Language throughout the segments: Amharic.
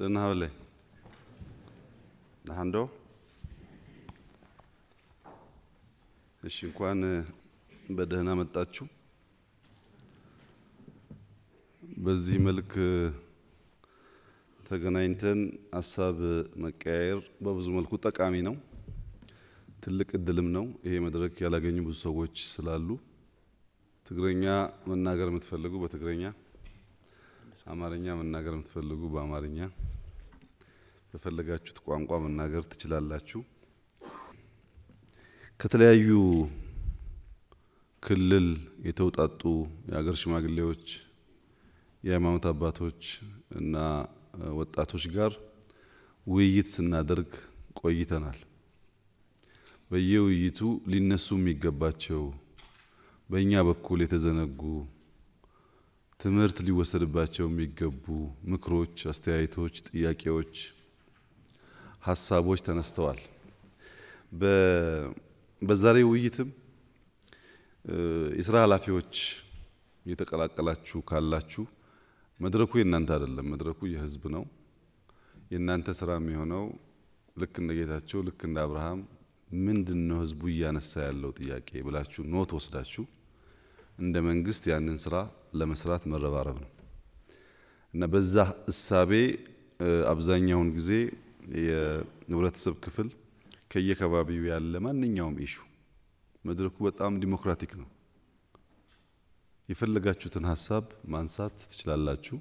دنهاولي دهاندو እሺ እንኳን በደህና መጣችሁ በዚህ መልክ ተገናኝተን ሐሳብ መቀያየር በብዙ መልኩ ጠቃሚ ነው ትልቅ እድልም ነው ይሄ መድረክ ያላገኙ ብዙ ሰዎች ስላሉ ትግረኛ መናገር የምትፈልጉ በትግረኛ አማርኛ መናገር የምትፈልጉ በአማርኛ በፈለጋችሁት ቋንቋ መናገር ትችላላችሁ ከተለያዩ ክልል የተውጣጡ የሀገር ሽማግሌዎች የሃይማኖት አባቶች እና ወጣቶች ጋር ውይይት ስናደርግ ቆይተናል በየውይይቱ ሊነሱ የሚገባቸው በእኛ በኩል የተዘነጉ ትምህርት ሊወሰድባቸው የሚገቡ ምክሮች አስተያየቶች ጥያቄዎች ሐሳቦች ተነስተዋል በዛሬው ውይይትም የሥራ ኃላፊዎች የተቀላቀላችሁ ካላችሁ መድረኩ የናንተ አይደለም መድረኩ የህዝብ ነው የናንተ ስራ የሚሆነው ልክ እንደ ጌታቸው ልክ እንደ አብርሃም ምንድነው ህዝቡ ያነሳ ያለው ጥያቄ ብላችሁ ኖት ወስዳችሁ እንደ መንግስት ያንን ስራ ለመስራት መረባረብ ነው እና በዛ እሳቤ አብዛኛውን ጊዜ የህብረተሰብ ክፍል ከየከባቢው ያለ ማንኛውም ኢሹ መድረኩ በጣም ዲሞክራቲክ ነው የፈለጋችሁትን ሐሳብ ማንሳት ትችላላችሁ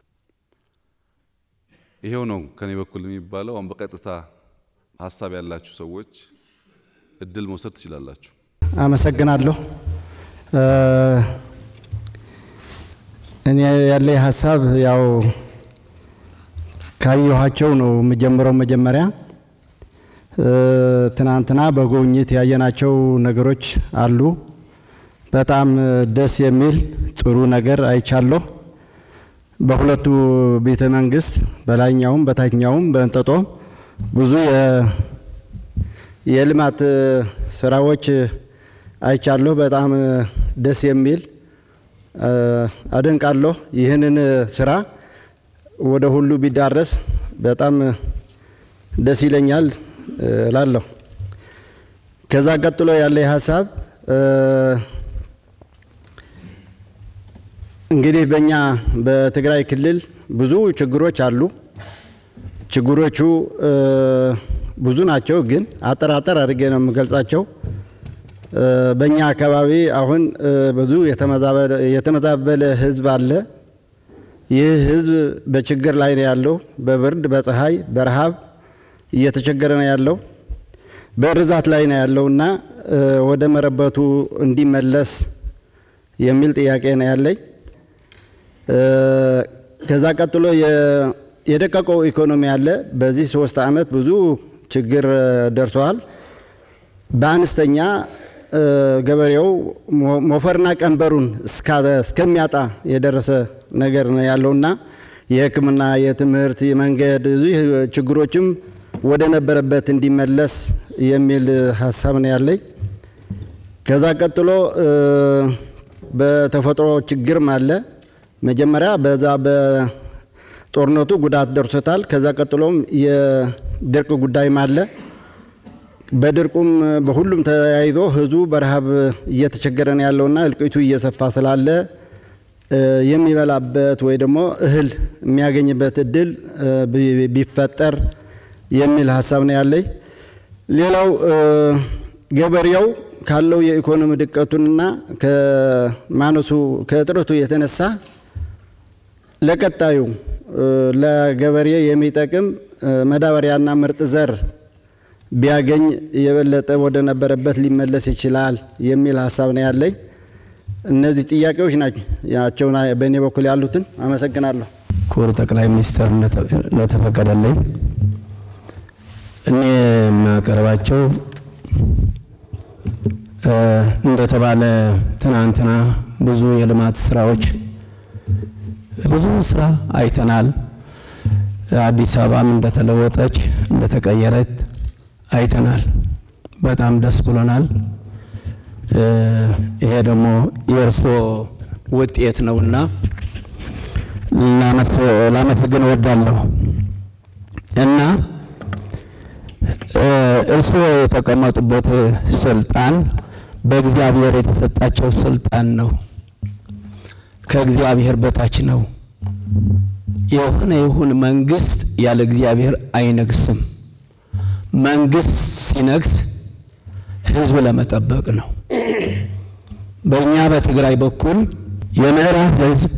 ይሄው ነው ከኔ በኩል የሚባለው አሁን በቀጥታ ሐሳብ ያላችሁ ሰዎች እድል መውሰድ ትችላላችሁ አመሰግናለሁ እኔ ያለኝ ሐሳብ ያው ካየኋቸው ነው መጀመሪያ ትናንትና በጎብኝት ያየናቸው ነገሮች አሉ በጣም ደስ የሚል ጥሩ ነገር አይቻለሁ በሁለቱ ቤተ መንግስት በላይኛውም በታችኛውም በእንጠጦ ብዙ የልማት ስራዎች አይቻለሁ በጣም ደስ የሚል አደንቃለሁ ይሄንን ስራ ወደ ሁሉ ቢዳረስ በጣም ደስ ይለኛል ላለው ከዛ ቀጥሎ ያለ ሐሳብ እንግዲህ በእኛ በትግራይ ክልል ብዙ ችግሮች አሉ ችግሮቹ ብዙ ናቸው ግን አጠራጠር አድርጌ ነው የምገልጻቸው በእኛ አካባቢ አሁን ብዙ የተመዛበለ ህዝብ አለ ይህ ህዝብ በችግር ላይ ነው ያለው በብርድ በፀሐይ በረሃብ እየተቸገረ ነው ያለው በርዛት ላይ ነው ያለውና ወደ መረበቱ እንዲመለስ የሚል ጥያቄ ነው ያለኝ ከዛ ቀጥሎ የደቀቀው ኢኮኖሚ አለ በዚህ 3 አመት ብዙ ችግር ደርሷል በአንስተኛ ገበሬው ሞፈርና ቀንበሩን እስከሚያጣ የደረሰ ነገር ነው ያለውና የህክምና የትምህርት የመንገድ ችግሮችም ወደ ነበረበት እንዲመለስ የሚል ሐሳብ ነው ያለኝ ከዛ ቀጥሎ በተፈጥሮ ችግር ማለ መጀመሪያ በዛ በጦርነቱ ጉዳት ደርሶታል ከዛ ቀጥሎም የድርቅ ጉዳይ ማለ በድርቁም በሁሉም ተያይዞ ህዝቡ በረሃብ እየተቸገረ ነው ያለውና እልቂቱ እየሰፋ ስላለ የሚበላበት ወይ ደግሞ እህል የሚያገኝበት እድል ቢፈጠር የሚል ሐሳብ ነው ያለኝ ሌላው ገበሬው ካለው የኢኮኖሚ ድቀቱንና ከማነሱ ከጥረቱ የተነሳ ለቀጣዩ ለገበሬ የሚጠቅም መዳበሪያና ምርጥ ዘር ቢያገኝ የበለጠ ወደ ነበረበት ሊመለስ ይችላል የሚል ሐሳብ ነው ያለኝ እነዚህ ጥያቄዎች ናቸው በእኔ በኩል ያሉትን አመሰግናለሁ ክቡር ጠቅላይ ሚኒስትር ለተፈቀደልኝ እኔ ማቀርባቸው እንደተባለ ትናንትና ብዙ የልማት ስራዎች ብዙ ስራ አይተናል አዲስ አበባም እንደተለወጠች እንደተቀየረች አይተናል በጣም ደስ ብሎናል ይሄ ደግሞ የርሶ ውጤት ነውና ላመሰግን ወዳለሁ እና እርሱ የተቀመጡበት ስልጣን በእግዚአብሔር የተሰጣቸው ስልጣን ነው። ከእግዚአብሔር በታች ነው። የሆነ ይሁን መንግስት ያለ እግዚአብሔር አይነግስም። መንግስት ሲነግስ ህዝብ ለመጠበቅ ነው። በእኛ በትግራይ በኩል የምዕራብ ህዝብ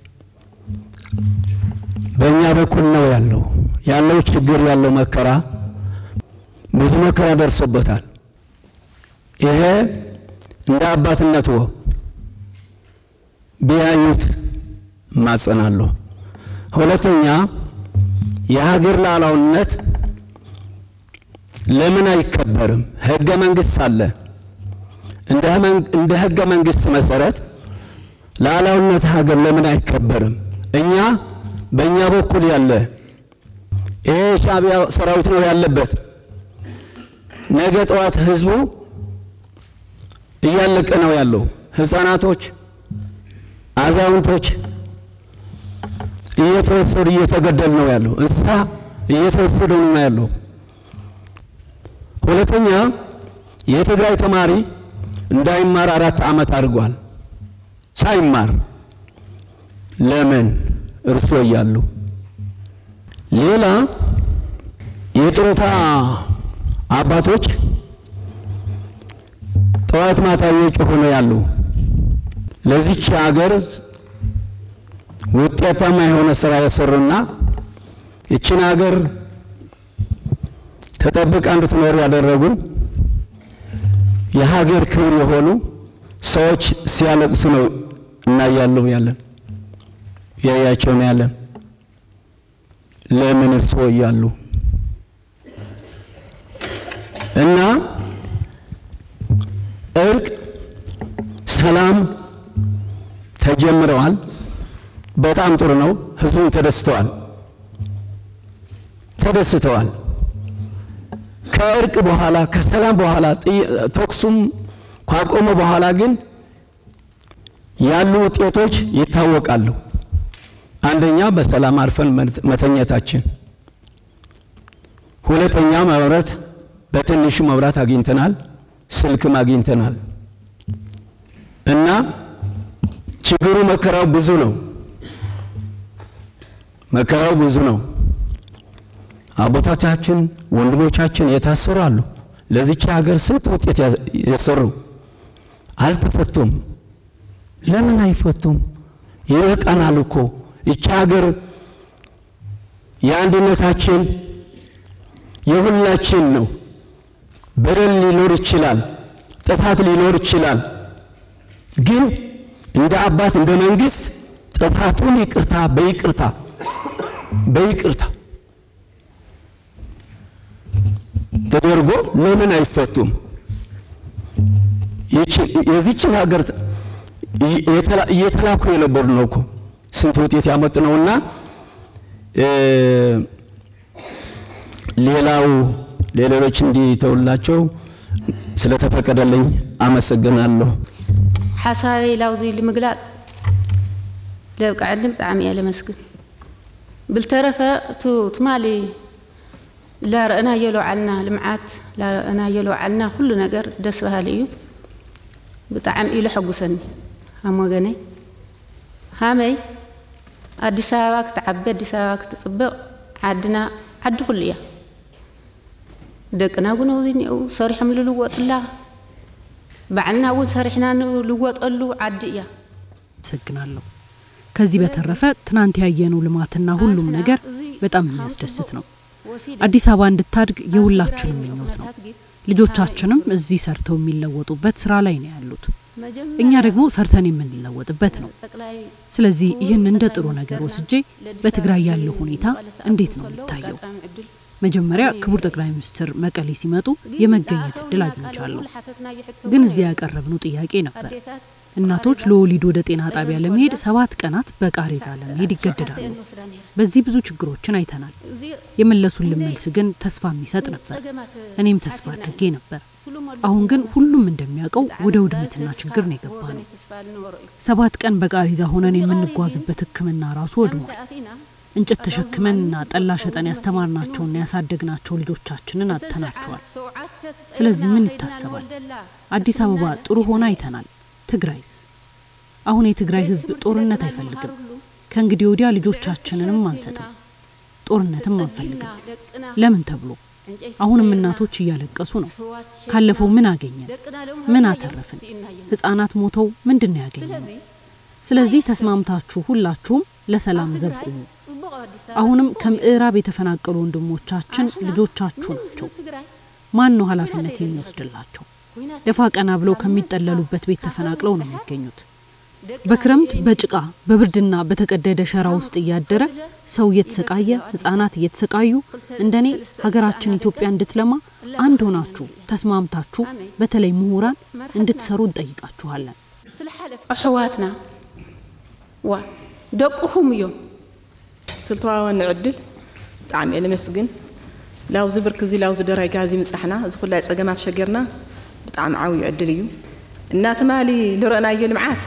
በእኛ በኩል ነው ያለው ችግር ያለው መከራ ብዙ መከራ ደርሶበታል። ይሄ እንደ አባትነቱ ቢያዩት ማጸናለሁ። ሁለተኛ የሀገር ሉዓላዊነት ለምን አይከበርም? ህገ መንግስት አለ። እንደ ህገ መንግስት መሰረት ሉዓላዊነት ሀገር ለምን አይከበርም? እኛ በእኛ በኩል ያለ ይሄ ሻዕቢያ ሰራዊት ነው ያለበት። ነገ ጠዋት ህዝቡ እያለቀ ነው ያለው። ህፃናቶች፣ አዛውንቶች እየተገደሉ ነው ያለው። እንስሳ እየተወሰዱ ነው ያለው። ሁለተኛ የትግራይ ተማሪ እንዳይማር 4 ዓመት አድርጓል ሳይማር። ለምን? እርሱ እያሉ። ሌላ የጡረታ አባቶች ጠዋት ማታ እየጮሁ ነው ያሉ። ለዚች ሀገር ውጤታማ የሆነ ስራ የሰሩና እቺን ሀገር ተጠብቃ እንድትኖር ያደረጉ የሀገር ክብር የሆኑ ሰዎች ሲያለቅሱ ነው እና ያለን ያያቸው ነው ያለን። ለምን እርሱ እያሉ እና እርቅ ሰላም ተጀምረዋል። በጣም ጥሩ ነው። ህዝቡን ተደስተዋል። ከእርቅ በኋላ ከሰላም በኋላ ተኩሱም ካቆመ በኋላ ግን ያሉ ውጤቶች ይታወቃሉ። አንደኛ በሰላም አርፈን መተኛታችን፣ ሁለተኛ መብራት በትንሹ መብራት አግኝተናል፣ ስልክም አግኝተናል። እና ችግሩ መከራው ብዙ ነው። አባቶቻችን ወንድሞቻችን የታሰሩ አሉ። ለዚች ሀገር ስንት ውጤት የሰሩ አልተፈቱም። ለምን አይፈቱም? ይበቃናል እኮ ይቺ ሀገር የአንድነታችን የሁላችን ነው። በደል ሊኖር ይችላል፣ ጥፋት ሊኖር ይችላል። ግን እንደ አባት እንደ መንግስት ጥፋቱን በይቅርታ ተደርጎ ለምን አይፈቱም? የዚችን ሀገር እየተላኩ የነበሩ ነው እኮ ስንት ውጤት ያመጡ ነውና ሌሎች እንዲተውላቸው ስለተፈቀደልኝ አመሰግናለሁ። حسابي لاوزي لمقلال لو قعدنا بطعم يا لمسكن بالترفه تمالي لا رأنا يلو علنا لمعات لا رأنا يلو علنا كل نجر دس بهاليو بطعم إلى حقوسني هم وجني هامي أدي سواك تعبد أدي سواك تصبق عدنا عد كلية دقنا ونوزيني أو صريح مللو وقت الله بعلنا أول صريحنا لوقت قلوا عدية سجنالله كذي بترفع تنانتي هينو لماتنا هولم نجر بتأم يستسثنو አዲስ አበባ እንድታድግ የሁላችንም ምኞት ነው። ልጆቻችንም እዚህ ሰርተው የሚለወጡበት ስራ ላይ ነው ያሉት። እኛ ደግሞ ሰርተን የምንለወጥበት ነው። ስለዚህ ይህን እንደ ጥሩ ነገር ወስጄ በትግራይ ያለው ሁኔታ እንዴት ነው የሚታየው? መጀመሪያ ክቡር ጠቅላይ ሚኒስትር መቀሌ ሲመጡ የመገኘት እድል አግኝቻለሁ። ግን እዚያ ያቀረብነው ጥያቄ ነበር። እናቶች ለወሊድ ወደ ጤና ጣቢያ ለመሄድ 7 ቀናት በቃሬዛ ለመሄድ ይገደዳሉ። በዚህ ብዙ ችግሮችን አይተናል። የመለሱልን መልስ ግን ተስፋ የሚሰጥ ነበር። እኔም ተስፋ አድርጌ ነበር። አሁን ግን ሁሉም እንደሚያውቀው ወደ ውድመትና ችግር ነው የገባነው። 7 ቀን በቃሬዛ ሆነን የምንጓዝበት ሕክምና ራሱ ወድሟል። እንጨት ተሸክመንና ጠላ ሸጠን ያስተማርናቸውና ያሳደግናቸው ልጆቻችንን አጥተናቸዋል። ስለዚህ ምን ይታሰባል? አዲስ አበባ ጥሩ ሆና አይተናል። ትግራይስ? አሁን የትግራይ ህዝብ ጦርነት አይፈልግም። ከእንግዲህ ወዲያ ልጆቻችንንም አንሰጥም፣ ጦርነትም አንፈልግም። ለምን ተብሎ አሁንም እናቶች እያለቀሱ ነው። ካለፈው ምን አገኘን? ምን አተረፍን? ህፃናት ሞተው ምንድነው ያገኘነው? ስለዚህ ተስማምታችሁ ሁላችሁም ለሰላም ዘብቁ። አሁንም ከምዕራብ የተፈናቀሉ ወንድሞቻችን ልጆቻችሁ ናቸው። ማን ነው ኃላፊነት የሚወስድላቸው? ደፋ ቀና ብለው ከሚጠለሉበት ቤት ተፈናቅለው ነው የሚገኙት። በክረምት በጭቃ በብርድና በተቀደደ ሸራ ውስጥ እያደረ ሰው እየተሰቃየ ህፃናት እየተሰቃዩ እንደኔ ሀገራችን ኢትዮጵያ እንድትለማ አንድ ሆናችሁ ተስማምታችሁ በተለይ ምሁራን እንድትሰሩ እንጠይቃችኋለን። أحواتنا ودقهم يوم تلتواون عدل طعم إلى مسجن لاو زبرك زي لاو زدراي غازي مصحنا زخل لا صقمات شجرنا بطعم عاوي عدليو النات مالي لرنا يلمعات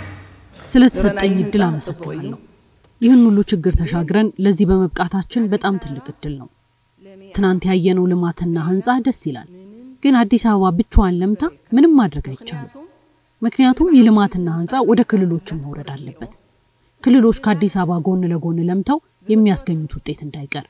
ስለተሰጠኝ እድል አመሰግናለሁ። ይህን ሁሉ ችግር ተሻግረን ለዚህ በመብቃታችን በጣም ትልቅ እድል ነው። ትናንት ያየነው ልማትና ህንጻ ደስ ይላል፣ ግን አዲስ አበባ ብቻዋን ለምታ ምንም ማድረግ አይቻልም። ምክንያቱም የልማትና ህንጻ ወደ ክልሎች መውረድ አለበት። ክልሎች ከአዲስ አበባ ጎን ለጎን ለምተው የሚያስገኙት ውጤት እንዳይቀር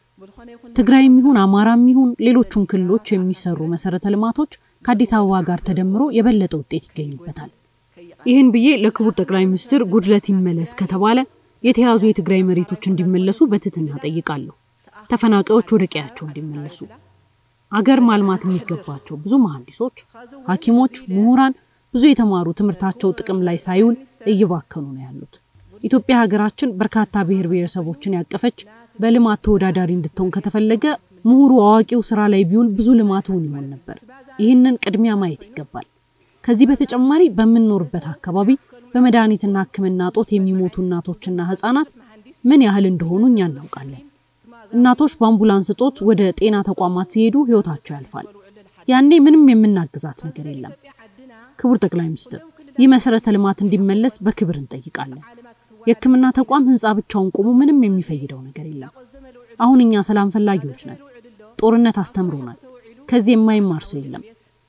ትግራይም ይሁን አማራም ይሁን ሌሎችም ክልሎች የሚሰሩ መሰረተ ልማቶች ከአዲስ አበባ ጋር ተደምሮ የበለጠ ውጤት ይገኝበታል። ይህን ብዬ ለክቡር ጠቅላይ ሚኒስትር ጉድለት ይመለስ ከተባለ የተያዙ የትግራይ መሬቶች እንዲመለሱ በትህትና ጠይቃለሁ። ተፈናቃዮች ወደ ቀያቸው እንዲመለሱ አገር ማልማት የሚገባቸው ብዙ መሐንዲሶች፣ ሐኪሞች፣ ምሁራን ብዙ የተማሩ ትምህርታቸው ጥቅም ላይ ሳይውል እየባከኑ ነው ያሉት። ኢትዮጵያ ሀገራችን በርካታ ብሔር ብሔረሰቦችን ያቀፈች በልማት ተወዳዳሪ እንድትሆን ከተፈለገ ምሁሩ አዋቂው ስራ ላይ ቢውል ብዙ ልማቱን ይሆን ነበር። ይህንን ቅድሚያ ማየት ይገባል። ከዚህ በተጨማሪ በመንኖርበት አካባቢ በመድኃኒትና ሕክምና ጦት የሚሞቱ እናቶችና ህፃናት ምን ያህል እንደሆኑ እኛ እናውቃለን። እናቶች በአምቡላንስ ጦት ወደ ጤና ተቋማት ሲሄዱ ህይወታቸው ያልፋል። ያኔ ምንም የምናግዛት ነገር የለም። ክቡር ጠቅላይ ሚኒስትር ይህ መሰረተ ልማት እንዲመለስ በክብር እንጠይቃለን። የሕክምና ተቋም ህንጻ ብቻውን ቆሞ ምንም የሚፈይደው ነገር የለም። አሁን እኛ ሰላም ፈላጊዎች ነን። ጦርነት አስተምሮናል። ከዚህ የማይማር ሰው የለም።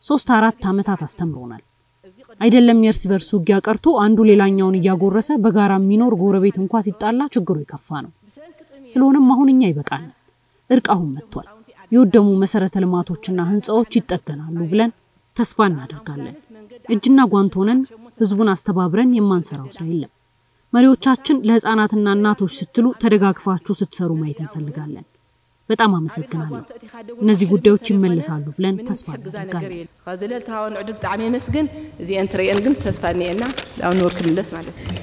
3-4 ዓመታት አስተምሮናል። አይደለም የርስ በርሱ ውጊያ ቀርቶ አንዱ ሌላኛውን ያጎረሰ በጋራ የሚኖር ጎረቤት እንኳን ሲጣላ ችግሩ ይከፋ ነው። ስለሆነም አሁንኛ ይበቃል። እርቃው መጥቷል። የወደሙ መሰረተ ልማቶችና ህንጻዎች ይጠገናሉ ብለን ተስፋ እናደርጋለን። እጅና ጓንት ሆነን ህዝቡን አስተባብረን የማንሰራው ስራ የለም። መሪዎቻችን ለህፃናትና እናቶች ስትሉ ተደጋግፋችሁ ስትሰሩ ማየት እንፈልጋለን። በጣም አመሰግናለሁ። እነዚህ ጉዳዮች ይመለሳሉ ብለን ተስፋ እናደርጋለን። خازلل تهاون عدب طعم يمسجن زي انتريان ግን ተስፋ ነኝና ላው ኖር ክልልስ ማለት ነው።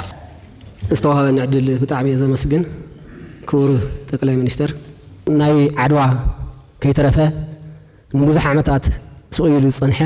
استوها نعدل بطعم يزمسجن ክቡር ጠቅላይ ሚኒስትር ናይ ዓድዋ ከይተረፈ ንብዙሕ ዓመታት ስቆይሉ ጽንሐ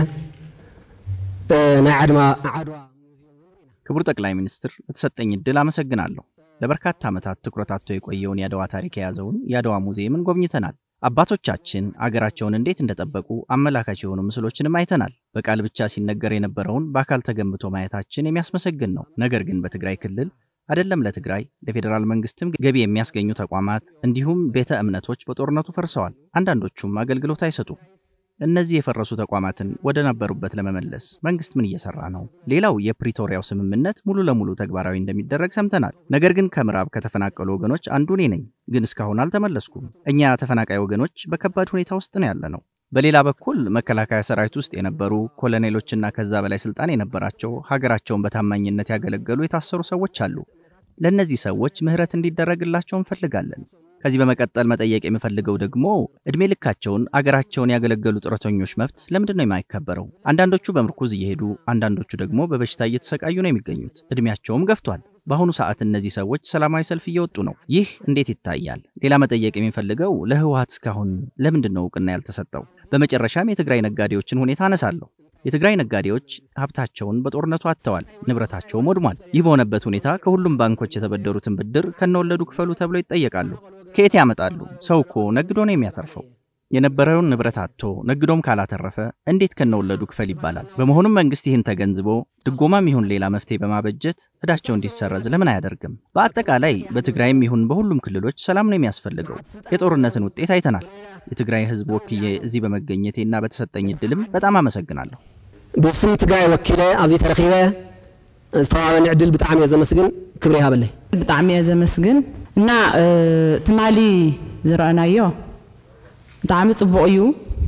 ናይ ዓድዋ ክቡር ጠቅላይ ሚኒስትር ለተሰጠኝ እድል አመሰግናለሁ። ለበርካታ ዓመታት ትኩረታቶ የቆየውን ያድዋ ታሪክ የያዘውን ያድዋ ሙዚየምን ጎብኝተናል። አባቶቻችን አገራቸውን እንዴት እንደተጠበቁ አመላካች የሆኑ ምስሎችንም አይተናል። በቃል ብቻ ሲነገር የነበረውን በአካል ተገምቶ ማየታችን የሚያስመሰግን ነው። ነገር ግን በትግራይ ክልል አይደለም ለትግራይ ለፌደራል መንግስትም ገቢ የሚያስገኙ ተቋማት እንዲሁም ቤተ እምነቶች በጦርነቱ ፈርሰዋል። አንዳንዶቹም አገልግሎት አይሰጡም። እነዚህ የፈረሱ ተቋማትን ወደ ነበሩበት ለመመለስ መንግስት ምን እየሰራ ነው? ሌላው የፕሪቶሪያው ስምምነት ሙሉ ለሙሉ ተግባራዊ እንደሚደረግ ሰምተናል። ነገር ግን ከምዕራብ ከተፈናቀሉ ወገኖች አንዱ ነኝ፣ ግን እስካሁን አልተመለስኩም። እኛ ተፈናቃይ ወገኖች በከባድ ሁኔታ ውስጥ ነው ያለነው። በሌላ በኩል መከላከያ ሰራዊት ውስጥ የነበሩ ኮሎኔሎችና ከዛ በላይ ስልጣን የነበራቸው ሀገራቸውን በታማኝነት ያገለገሉ የታሰሩ ሰዎች አሉ። ለነዚህ ሰዎች ምህረት እንዲደረግላቸው እንፈልጋለን። ከዚህ በመቀጠል መጠየቅ የምፈልገው ደግሞ እድሜ ልካቸውን አገራቸውን ያገለገሉ ጥረተኞች መብት ለምንድነው የማይከበረው? አንዳንዶቹ በምርኩዝ እየሄዱ አንዳንዶቹ ደግሞ በበሽታ እየተሰቃዩ ነው የሚገኙት። እድሜያቸውም ገፍቷል። በአሁኑ ሰዓት እነዚህ ሰዎች ሰላማዊ ሰልፍ እየወጡ ነው። ይህ እንዴት ይታያል? ሌላ መጠየቅ የሚፈልገው ለህወሓት እስካሁን ለምንድነው እውቅና ያልተሰጠው? በመጨረሻም የትግራይ ነጋዴዎችን ሁኔታ አነሳለሁ። የትግራይ ነጋዴዎች ሀብታቸውን በጦርነቱ አጥተዋል፣ ንብረታቸውም ወድሟል። ይህ በሆነበት ሁኔታ ከሁሉም ባንኮች የተበደሩትን ብድር ከነወለዱ ክፈሉ ተብለው ይጠየቃሉ። ከየት ያመጣሉ? ሰው እኮ ነግዶ ነው የሚያተርፈው። የነበረውን ንብረት አጥቶ ነግዶም ካላተረፈ እንዴት ከነወለዱ ክፈል ይባላል? በመሆኑም መንግስት ይህን ተገንዝቦ ድጎማም ይሁን ሌላ መፍትሄ በማበጀት እዳቸው እንዲሰረዝ ለምን አያደርግም? በአጠቃላይ በትግራይም ይሁን በሁሉም ክልሎች ሰላም ነው የሚያስፈልገው። የጦርነትን ውጤት አይተናል። የትግራይ ህዝብ ወክዬ እዚህ በመገኘቴና በተሰጠኝ እድልም በጣም አመሰግናለሁ። بوسم تجاي وكيله أزي ترخيبه استوى نعدل بتعمي زمسجن كبريها بالله بتعمي زمسجن نا تمالي زرعنا يو بتعمي صبويو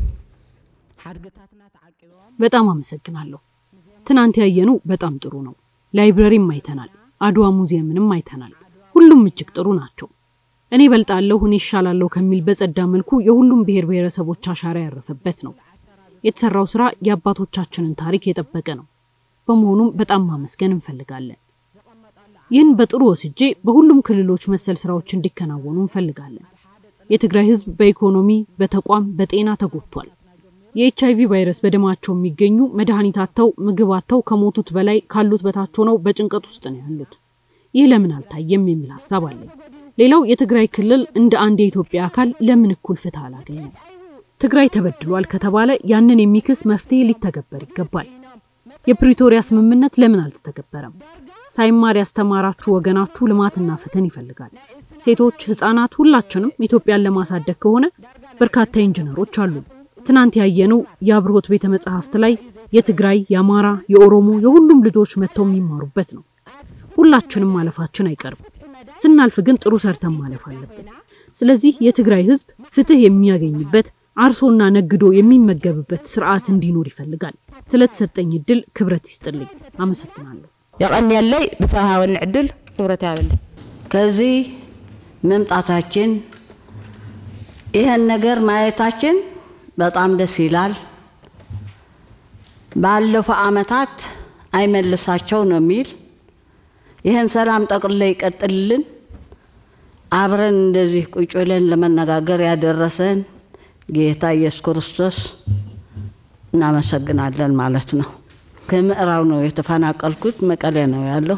በጣም አመሰግናለሁ። ትናንት ያየነው በጣም ጥሩ ነው። ላይብረሪም አይተናል፣ አድዋ ሙዚየምንም አይተናል። ሁሉም እጅግ ጥሩ ናቸው። እኔ በልጣለሁ እኔ ይሻላለሁ ከሚል በጸዳ መልኩ የሁሉም ብሔር ብሔረሰቦች አሻራ ያረፈበት ነው። የተሰራው ስራ የአባቶቻችንን ታሪክ የጠበቀ ነው። በመሆኑም በጣም ማመስገን እንፈልጋለን። ይህን በጥሩ ወስጄ በሁሉም ክልሎች መሰል ስራዎች እንዲከናወኑ እንፈልጋለን። የትግራይ ህዝብ በኢኮኖሚ፣ በተቋም፣ በጤና ተጎድቷል። የኤችአይቪ ቫይረስ በደማቸው የሚገኙ መድኃኒታቸው ምግባቸው ከሞቱት በላይ ካሉት በታች ሆነው በጭንቀት ውስጥ ነው ያሉት። ይህ ለምን አልታየም የሚል ሐሳብ አለ። ሌላው የትግራይ ክልል እንደ አንድ የኢትዮጵያ አካል ለምን እኩል ፍትህ አላገኘም? ትግራይ ተበድሏል ከተባለ ያንን የሚክስ መፍትሄ ሊተገበር ይገባል። የፕሪቶሪያ ስምምነት ለምን አልተተገበረም? ሳይማር ያስተማራችሁ ወገናችሁ ልማትና ፍትህን ይፈልጋል። ሴቶች፣ ህፃናት ሁላችንም ኢትዮጵያን ለማሳደግ ከሆነ በርካታ ኢንጂነሮች አሉ። ትናንት ያየነው የአብሮት ቤተ መጻሕፍት ላይ የትግራይ፣ የአማራ፣ የኦሮሞ የሁሉም ልጆች መተው የሚማሩበት ነው። ሁላችንም ማለፋችን አይቀርም። ስናልፍ ግን ጥሩ ሰርተን ማለፍ አለብን። ስለዚህ የትግራይ ህዝብ ፍትህ የሚያገኝበት አርሶና ነግዶ የሚመገብበት ስርዓት እንዲኖር ይፈልጋል። ስለተሰጠኝ እድል ክብረት ይስጥልኝ። አመሰግናለሁ። ያቀን ያለይ በሳሃውን እድል ክብረት ያበልኝ ከዚህ መምጣታችን ይሄን ነገር ማየታችን በጣም ደስ ይላል። ባለፈው አመታት አይመልሳቸው ነው የሚል ይሄን ሰላም ጠቅልሎ ይቀጥልልን አብረን እንደዚህ ቁጭ ብለን ለመነጋገር ያደረሰን ጌታ ኢየሱስ ክርስቶስ እናመሰግናለን ማለት ነው። ከምዕራብ ነው የተፈናቀልኩት፣ መቀሌ ነው ያለው።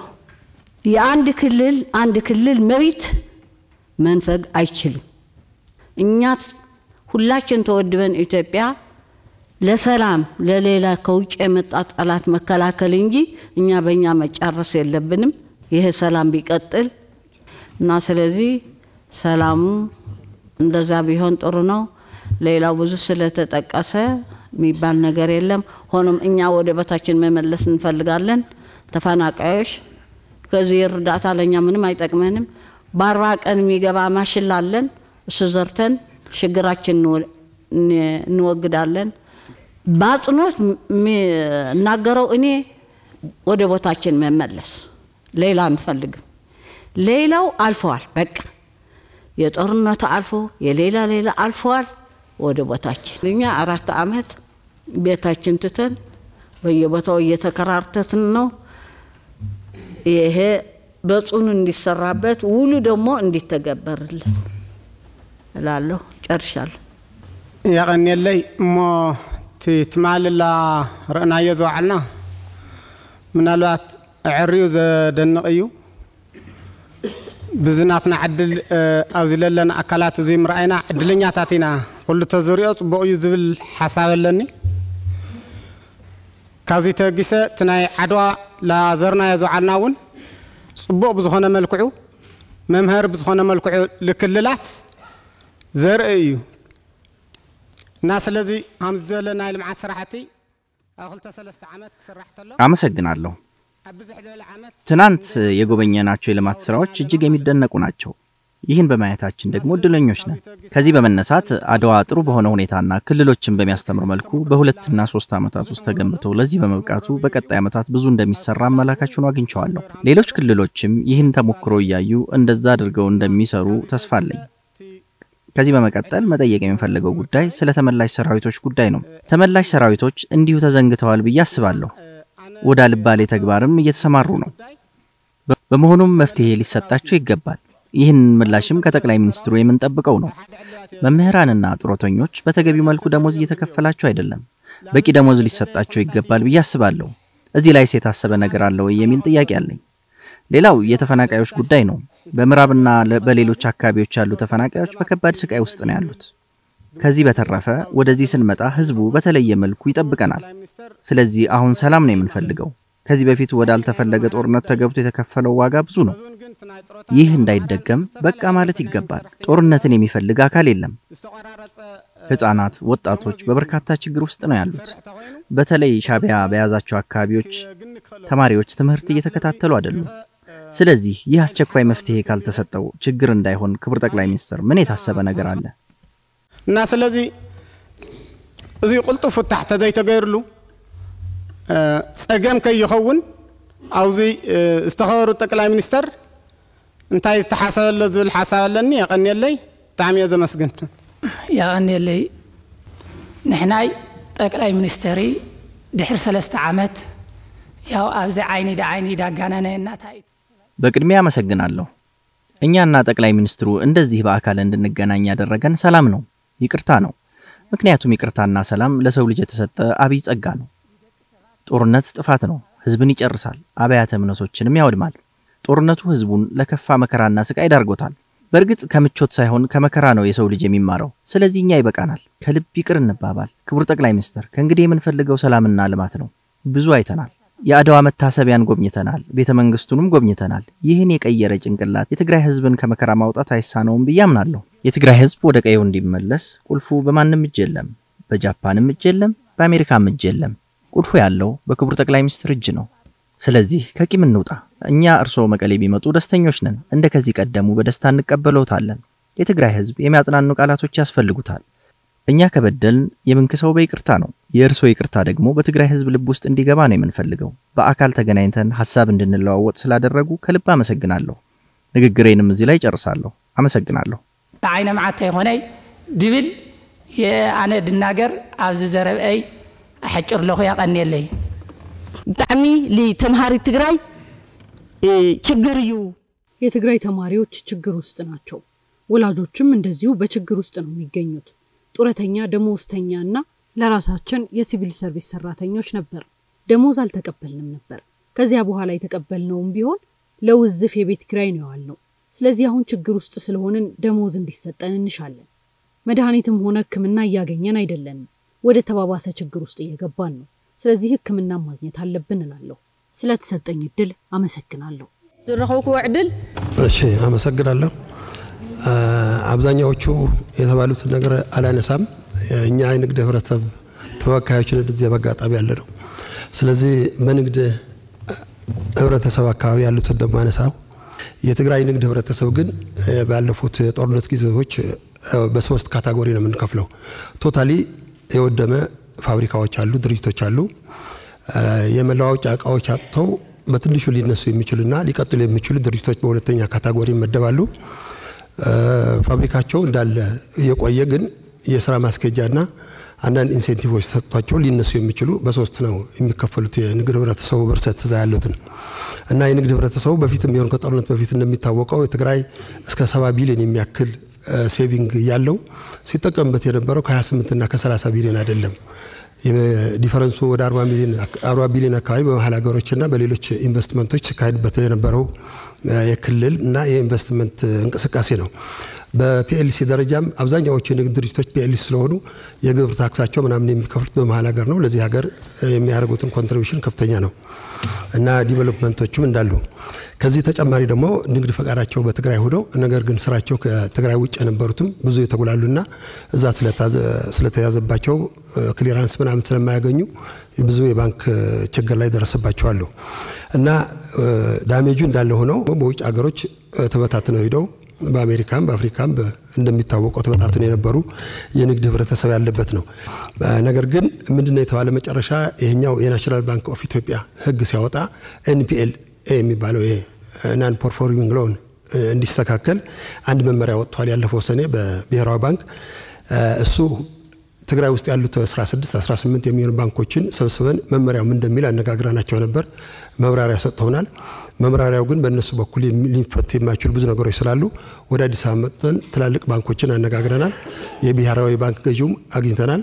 አንድ ክልል መሬት መንፈግ አይችልም። እኛ ሁላችን ተወድበን ኢትዮጵያ ለሰላም ለሌላ ከውጭ የመጣ ጠላት መከላከል እንጂ እኛ በእኛ መጨረስ የለብንም። ይሄ ሰላም ቢቀጥል እና ስለዚህ ሰላሙ እንደዛ ቢሆን ጥሩ ነው። ሌላው ብዙ ስለተጠቀሰ የሚባል ነገር የለም። ሆኖም እኛ ወደ በታችን መመለስ እንፈልጋለን። ተፈናቃዮች ከዚህ እርዳታ ለኛ ምንም አይጠቅመንም። በ40 ቀን የሚገባ ማሽላ አለን። እሱ ዘርተን ችግራችን እንወግዳለን። ባጽኖት እናገረው እኔ ወደ ቦታችን መመለስ ሌላ አንፈልግም። ሌላው አልፈዋል። በቃ የጦርነቱ አልፎ የሌላ አልፈዋል። ወደ ቦታችን እኛ 4 አመት ቤታችን ትተን በየቦታው እየተከራርተትን ነው። ይሄ በጽኑ እንዲሰራበት ውሉ ደግሞ እንዲተገበርልን እላለሁ። ጨርሻለሁ። ያቀን የለይ ሞ ትማልላ ረእናየ ዘዋዕልና ምናልባት ዕርዩ ዘደንቕ እዩ ብዝናትና ዕድል ኣብዝለለና ኣካላት እዙይ ምርኣይና ዕድለኛታት ኢና ኩሉ ተዘሪኦ ጽቡቕ እዩ ዝብል ሓሳብ ኣለኒ። ካብዚ ተጊሰ እቲ ናይ ዓድዋ ላዘርናዮ ዘዋዕልና እውን ጽቡቕ ብዝኾነ መልክዑ መምሃሪ ብዝኾነ መልክዑ ልክልላት ዘርኢ እዩ እና ስለዚ ሃምዚ ዘለ ናይ ልምዓት ስራሕቲ ኣብ 2-3 ዓመት ክስራሕ ተሎ አመሰግናለሁ። ትናንት የጎበኘናቸው የልማት ስራዎች እጅግ የሚደነቁ ናቸው። ይህን በማየታችን ደግሞ እድለኞች ነን። ከዚህ በመነሳት አድዋ ጥሩ በሆነ ሁኔታና ክልሎችን በሚያስተምር መልኩ በ2 እና 3 ዓመታት ውስጥ ተገንብተው ለዚህ በመብቃቱ በቀጣይ ዓመታት ብዙ እንደሚሰራ አመላካች ሆኖ አግኝቻለሁ። ሌሎች ክልሎችም ይህን ተሞክሮ ያዩ እንደዛ አድርገው እንደሚሰሩ ተስፋ አለኝ። ከዚህ በመቀጠል መጠየቅ የሚፈልገው ጉዳይ ስለ ተመላሽ ሰራዊቶች ጉዳይ ነው። ተመላሽ ሰራዊቶች እንዲሁ ተዘንግተዋል ብዬ አስባለሁ። ወደ አልባሌ ተግባርም እየተሰማሩ ነው። በመሆኑም መፍትሄ ሊሰጣቸው ይገባል። ይህን ምላሽም ከጠቅላይ ሚኒስትሩ የምንጠብቀው ነው። መምህራንና ጡረተኞች በተገቢው መልኩ ደሞዝ እየተከፈላቸው አይደለም። በቂ ደሞዝ ሊሰጣቸው ይገባል ብዬ አስባለሁ። እዚህ ላይ የታሰበ ነገር አለ ወይ የሚል ጥያቄ አለኝ። ሌላው የተፈናቃዮች ጉዳይ ነው። በምዕራብና በሌሎች አካባቢዎች ያሉ ተፈናቃዮች በከባድ ስቃይ ውስጥ ነው ያሉት። ከዚህ በተረፈ ወደዚህ ስንመጣ ህዝቡ በተለየ መልኩ ይጠብቀናል። ስለዚህ አሁን ሰላም ነው የምንፈልገው። ከዚህ በፊት ወዳልተፈለገ ጦርነት ተገብቶ የተከፈለው ዋጋ ብዙ ነው። ይህ እንዳይደገም በቃ ማለት ይገባል። ጦርነትን የሚፈልግ አካል የለም። ህፃናት፣ ወጣቶች በበርካታ ችግር ውስጥ ነው ያሉት። በተለይ ሻቢያ በያዛቸው አካባቢዎች ተማሪዎች ትምህርት እየተከታተሉ አይደሉም። ስለዚህ ይህ አስቸኳይ መፍትሄ ካልተሰጠው ችግር እንዳይሆን ክቡር ጠቅላይ ሚኒስትር ምን የታሰበ ነገር አለ? እና ስለዚህ እዚህ ቁልጡ ፍታሕ ተዘይተገይርሉ ጸገም ከይኸውን አውዚ ዝተኸበሩ ጠቅላይ ሚኒስተር እንታይ ዝተሓሰበለ ዝብል ሓሳብ ኣለኒ የቐኒየለይ ብጣዕሚ እየ ዘመስግን። የቐኒየለይ ንሕናይ ጠቅላይ ሚኒስተሪ ድሕሪ 3 ዓመት ያው ኣብዚ ዓይኒ ዳዓይኒ ዳጋናነና ታይ በቅድሚያ አመሰግናለሁ። እኛና ጠቅላይ ሚኒስትሩ እንደዚህ በአካል እንድንገናኝ ያደረገን ሰላም ነው፣ ይቅርታ ነው። ምክንያቱም ይቅርታና ሰላም ለሰው ልጅ የተሰጠ አብይ ጸጋ ነው። ጦርነት ጥፋት ነው፣ ህዝብን ይጨርሳል፣ አብያተ እምነቶችንም ያወድማል። ጦርነቱ ህዝቡን ለከፋ መከራና ስቃይ ዳርጎታል። በእርግጥ ከምቾት ሳይሆን ከመከራ ነው የሰው ልጅ የሚማረው። ስለዚህ እኛ ይበቃናል፣ ከልብ ይቅር እንባባል። ክቡር ጠቅላይ ሚኒስትር፣ ከእንግዲህ የምንፈልገው ሰላምና ልማት ነው። ብዙ አይተናል። የአድዋ መታሰቢያን ጎብኝተናል፣ ቤተ መንግስቱንም ጎብኝተናል። ይህን የቀየረ ጭንቅላት የትግራይ ህዝብን ከመከራ ማውጣት አይሳነውም ብዬ አምናለሁ። የትግራይ ህዝብ ወደ ቀየው እንዲመለስ ቁልፉ በማንም እጅ የለም፣ በጃፓንም እጅ የለም፣ በአሜሪካም እጅ የለም። ቁልፉ ያለው በክቡር ጠቅላይ ሚኒስትር እጅ ነው። ስለዚህ ከቂም እንውጣ። እኛ እርሶ መቀሌ ቢመጡ ደስተኞች ነን። እንደ ከዚህ ቀደሙ በደስታ እንቀበለውታለን። የትግራይ ህዝብ የሚያጽናኑ ቃላቶች ያስፈልጉታል። እኛ ከበደልን የምንክሰው በይቅርታ ነው። የእርሶ ይቅርታ ደግሞ በትግራይ ህዝብ ልብ ውስጥ እንዲገባ ነው የምንፈልገው። በአካል ተገናኝተን ሐሳብ እንድንለዋወጥ ስላደረጉ ከልብ አመሰግናለሁ። ንግግሬንም እዚህ ላይ ጨርሳለሁ። አመሰግናለሁ። አይነ ማዓተ ሆነይ ድብል የአነ ድናገር ኣብዚ ዘረብአይ አሐጭር ለኹ ያቀኒየለይ ብጣዕሚ ለተማሪ ትግራይ ችግር እዩ። የትግራይ ተማሪዎች ችግር ውስጥ ናቸው። ወላጆችም እንደዚሁ በችግር ውስጥ ነው የሚገኙት። ጡረተኛ ደሞዝተኛና ለራሳችን የሲቪል ሰርቪስ ሰራተኞች ነበር። ደሞዝ አልተቀበልንም ነበር። ከዚያ በኋላ የተቀበልነውም ቢሆን ለውዝፍ የቤት ኪራይ ነው ያልነው። ስለዚህ አሁን ችግር ውስጥ ስለሆነን ደሞዝ እንዲሰጠን እንሻለን። መድኃኒትም ሆነ ሕክምና እያገኘን አይደለንም። ወደ ተባባሰ ችግር ውስጥ እየገባን ነው። ስለዚህ ሕክምና ማግኘት አለብን እላለሁ። ስለተሰጠኝ እድል አመሰግናለሁ። ዝረኸውኩ ዕድል እሺ አመሰግናለሁ። አብዛኛዎቹ የተባሉት ነገር አላነሳም። እኛ የንግድ ህብረተሰብ ተወካዮችን እዚህ በአጋጣሚ ያለ ነው። ስለዚህ በንግድ ህብረተሰብ አካባቢ ያሉት እንደማነሳው የትግራይ ንግድ ህብረተሰብ ግን ባለፉት ጦርነት ጊዜዎች በሶስት ካቴጎሪ ነው የምንከፍለው። ቶታሊ የወደመ ፋብሪካዎች አሉ፣ ድርጅቶች አሉ። የመለዋወጫ ዕቃዎች አጥተው በትንሹ ሊነሱ የሚችሉና ሊቀጥሉ የሚችሉ ድርጅቶች በሁለተኛ ካቴጎሪ ይመደባሉ። ፋብሪካቸው እንዳለ የቆየ ግን የሥራ ማስኬጃና አንዳንድ ኢንሴንቲቮች ተሰጥቷቸው ሊነሱ የሚችሉ በሶስት ነው የሚከፈሉት የንግድ ህብረተሰቡ ብርሰት እዛ ያሉትን እና የንግድ ህብረተሰቡ በፊትም ቢሆን ከጦርነት በፊት እንደሚታወቀው የትግራይ እስከ 70 ቢሊዮን የሚያክል ሴቪንግ ያለው ሲጠቀምበት የነበረው ከ28 እና ከ30 ቢሊዮን አይደለም። ዲፈረንሱ ወደ 40 ቢሊዮን አካባቢ በመሃል ሀገሮችና በሌሎች ኢንቨስትመንቶች ሲካሄድበት የነበረው የክልል እና የኢንቨስትመንት እንቅስቃሴ ነው። በፒኤልሲ ደረጃም አብዛኛዎቹ የንግድ ድርጅቶች ፒኤልሲ ስለሆኑ የግብር ታክሳቸው ምናምን የሚከፍሉት በመሃል ሀገር ነው። ለዚህ ሀገር የሚያደርጉትን ኮንትሪቢዩሽን ከፍተኛ ነው እና ዲቨሎፕመንቶችም እንዳሉ ከዚህ ተጨማሪ ደግሞ ንግድ ፈቃዳቸው በትግራይ ሆነው ነገር ግን ስራቸው ከትግራይ ውጭ የነበሩትም ብዙ የተጎላሉና እዛ ስለተያዘባቸው ክሊራንስ ምናምን ስለማያገኙ ብዙ የባንክ ችግር ላይ ደረሰባቸው አሉ እና ዳሜጁ እንዳለ ሆነው በውጭ ሀገሮች ተበታትነው ሄደው በአሜሪካም በአፍሪካም እንደሚታወቀው ተበታትነው የነበሩ የንግድ ህብረተሰብ ያለበት ነው። ነገር ግን ምንድነው የተባለ መጨረሻ ይሄኛው የናሽናል ባንክ ኦፍ ኢትዮጵያ ህግ ሲያወጣ ኤንፒኤል የሚባለው ናን ፐርፎርሚንግ ሎን እንዲስተካከል አንድ መመሪያ ወጥቷል ያለፈው ሰኔ በብሔራዊ ባንክ። እሱ ትግራይ ውስጥ ያሉት 16 18 የሚሆኑ ባንኮችን ሰብስበን መመሪያው ምን እንደሚል አነጋግረናቸው ነበር። መብራሪያ ሰጥተውናል። መምራሪያው ግን በእነሱ በኩል ሊፈቱ የማይችሉ ብዙ ነገሮች ስላሉ ወደ አዲስ አበባ መጥተን ትላልቅ ባንኮችን አነጋግረናል። የብሔራዊ ባንክ ገዢውም አግኝተናል።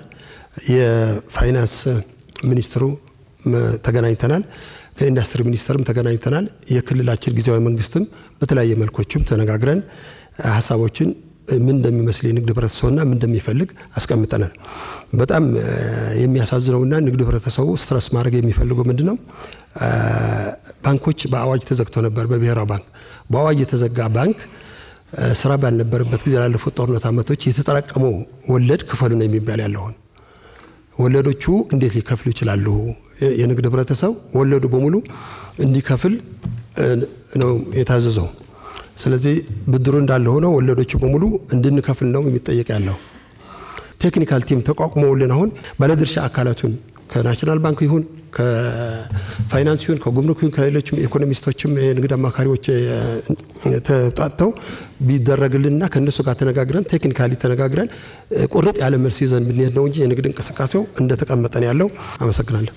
የፋይናንስ ሚኒስትሩ ተገናኝተናል። ከኢንዱስትሪ ሚኒስተርም ተገናኝተናል። የክልላችን ጊዜያዊ መንግስትም በተለያየ መልኮችም ተነጋግረን ሐሳቦችን ምን እንደሚመስል የንግድ ህብረተሰቡና ምን እንደሚፈልግ አስቀምጠናል። በጣም የሚያሳዝነውና ንግድ ህብረተሰቡ ስትረስ ማድረግ የሚፈልገው ምንድነው? ባንኮች በአዋጅ ተዘግተው ነበር። በብሔራዊ ባንክ በአዋጅ የተዘጋ ባንክ ስራ ባልነበረበት ጊዜ ላለፉት ጦርነት ዓመቶች የተጠራቀመው ወለድ ክፈሉ ነው የሚባል ያለው። ወለዶቹ እንዴት ሊከፍሉ ይችላሉ? የንግድ ህብረተሰብ ወለዱ በሙሉ እንዲከፍል ነው የታዘዘው። ስለዚህ ብድሩ እንዳለ ሆኖ ወለዶቹ በሙሉ እንድንከፍል ነው የሚጠየቅ ያለው። ቴክኒካል ቲም ተቋቁመውልን አሁን ባለድርሻ አካላቱን ከናሽናል ባንክ ይሁን ከፋይናንስ ይሁን ከጉምሩክ ይሁን ከሌሎችም ኢኮኖሚስቶችም የንግድ አማካሪዎች ተጣጣው ቢደረግልና ከነሱ ጋር ተነጋግረን ቴክኒካሊ ተነጋግረን ቁርጥ ያለ መልስ ይዘን ብንሄድ ነው እንጂ የንግድ እንቅስቃሴው እንደተቀመጠ ነው ያለው። አመሰግናለሁ።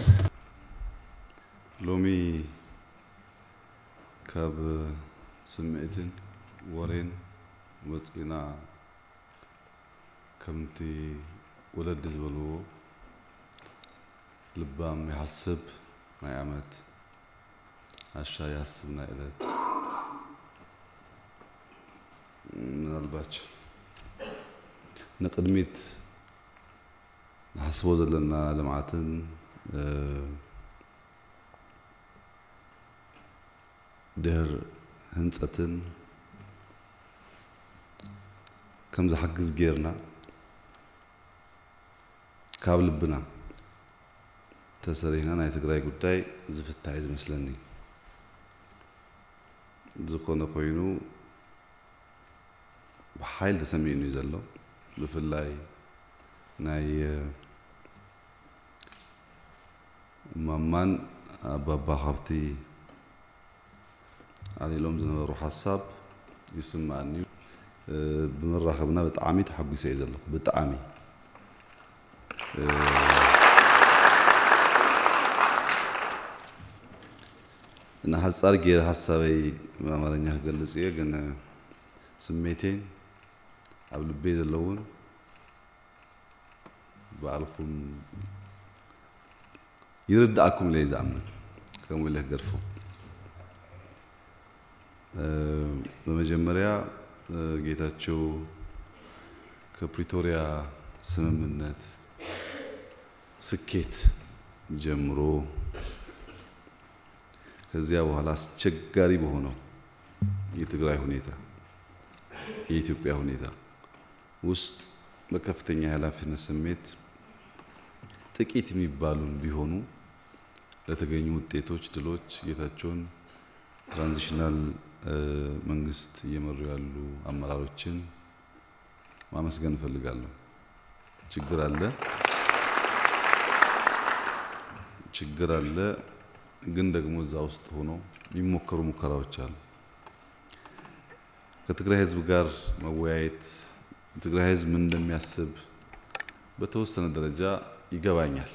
ሎሚ ካብ ስምዒትን ወሬን ወፅና ከምቲ ወለድ ዝበልዎ ልባም ይሓስብ ናይ ዓመት ኣሻ ይሓስብ ናይ ዕለት ምናልባች ንቅድሚት ንሓስቦ ዘለና ልምዓትን ድህር ህንፀትን ከም ዝሓግዝ ጌርና ካብ ልብና ተሰሪሕና ናይ ትግራይ ጉዳይ ዝፍታይ ዝመስለኒ ዝኾነ ኮይኑ ብሓይል ተሰሚዕኑ እዩ ዘሎ ብፍላይ ናይ ማማን ኣባባ ካብቲ عليهم زنبرو حساب يسمعني بمراخبنا بطعامي تحقيسه يزلو بطعامي እና ሐሳር ጌር ሐሳበይ በአማርኛ ገልጽ ግን ስሜቴን አብልቤ ዘለውን ባልኩም ይርዳአኩም ለይዛምን ከመለህ ገርፎ በመጀመሪያ ጌታቸው ከፕሪቶሪያ ስምምነት ስኬት ጀምሮ ከዚያ በኋላ አስቸጋሪ በሆነው የትግራይ ሁኔታ የኢትዮጵያ ሁኔታ ውስጥ በከፍተኛ ኃላፊነት ስሜት ጥቂት የሚባሉን ቢሆኑ ለተገኙ ውጤቶች ድሎች ጌታቸውን ትራንዚሽናል መንግስት እየመሩ ያሉ አመራሮችን ማመስገን ፈልጋለሁ። ችግር አለ ግን ደግሞ እዛ ውስጥ ሆኖ የሚሞከሩ ሙከራዎች አሉ። ከትግራይ ህዝብ ጋር መወያየት ትግራይ ህዝብ ምን እንደሚያስብ በተወሰነ ደረጃ ይገባኛል።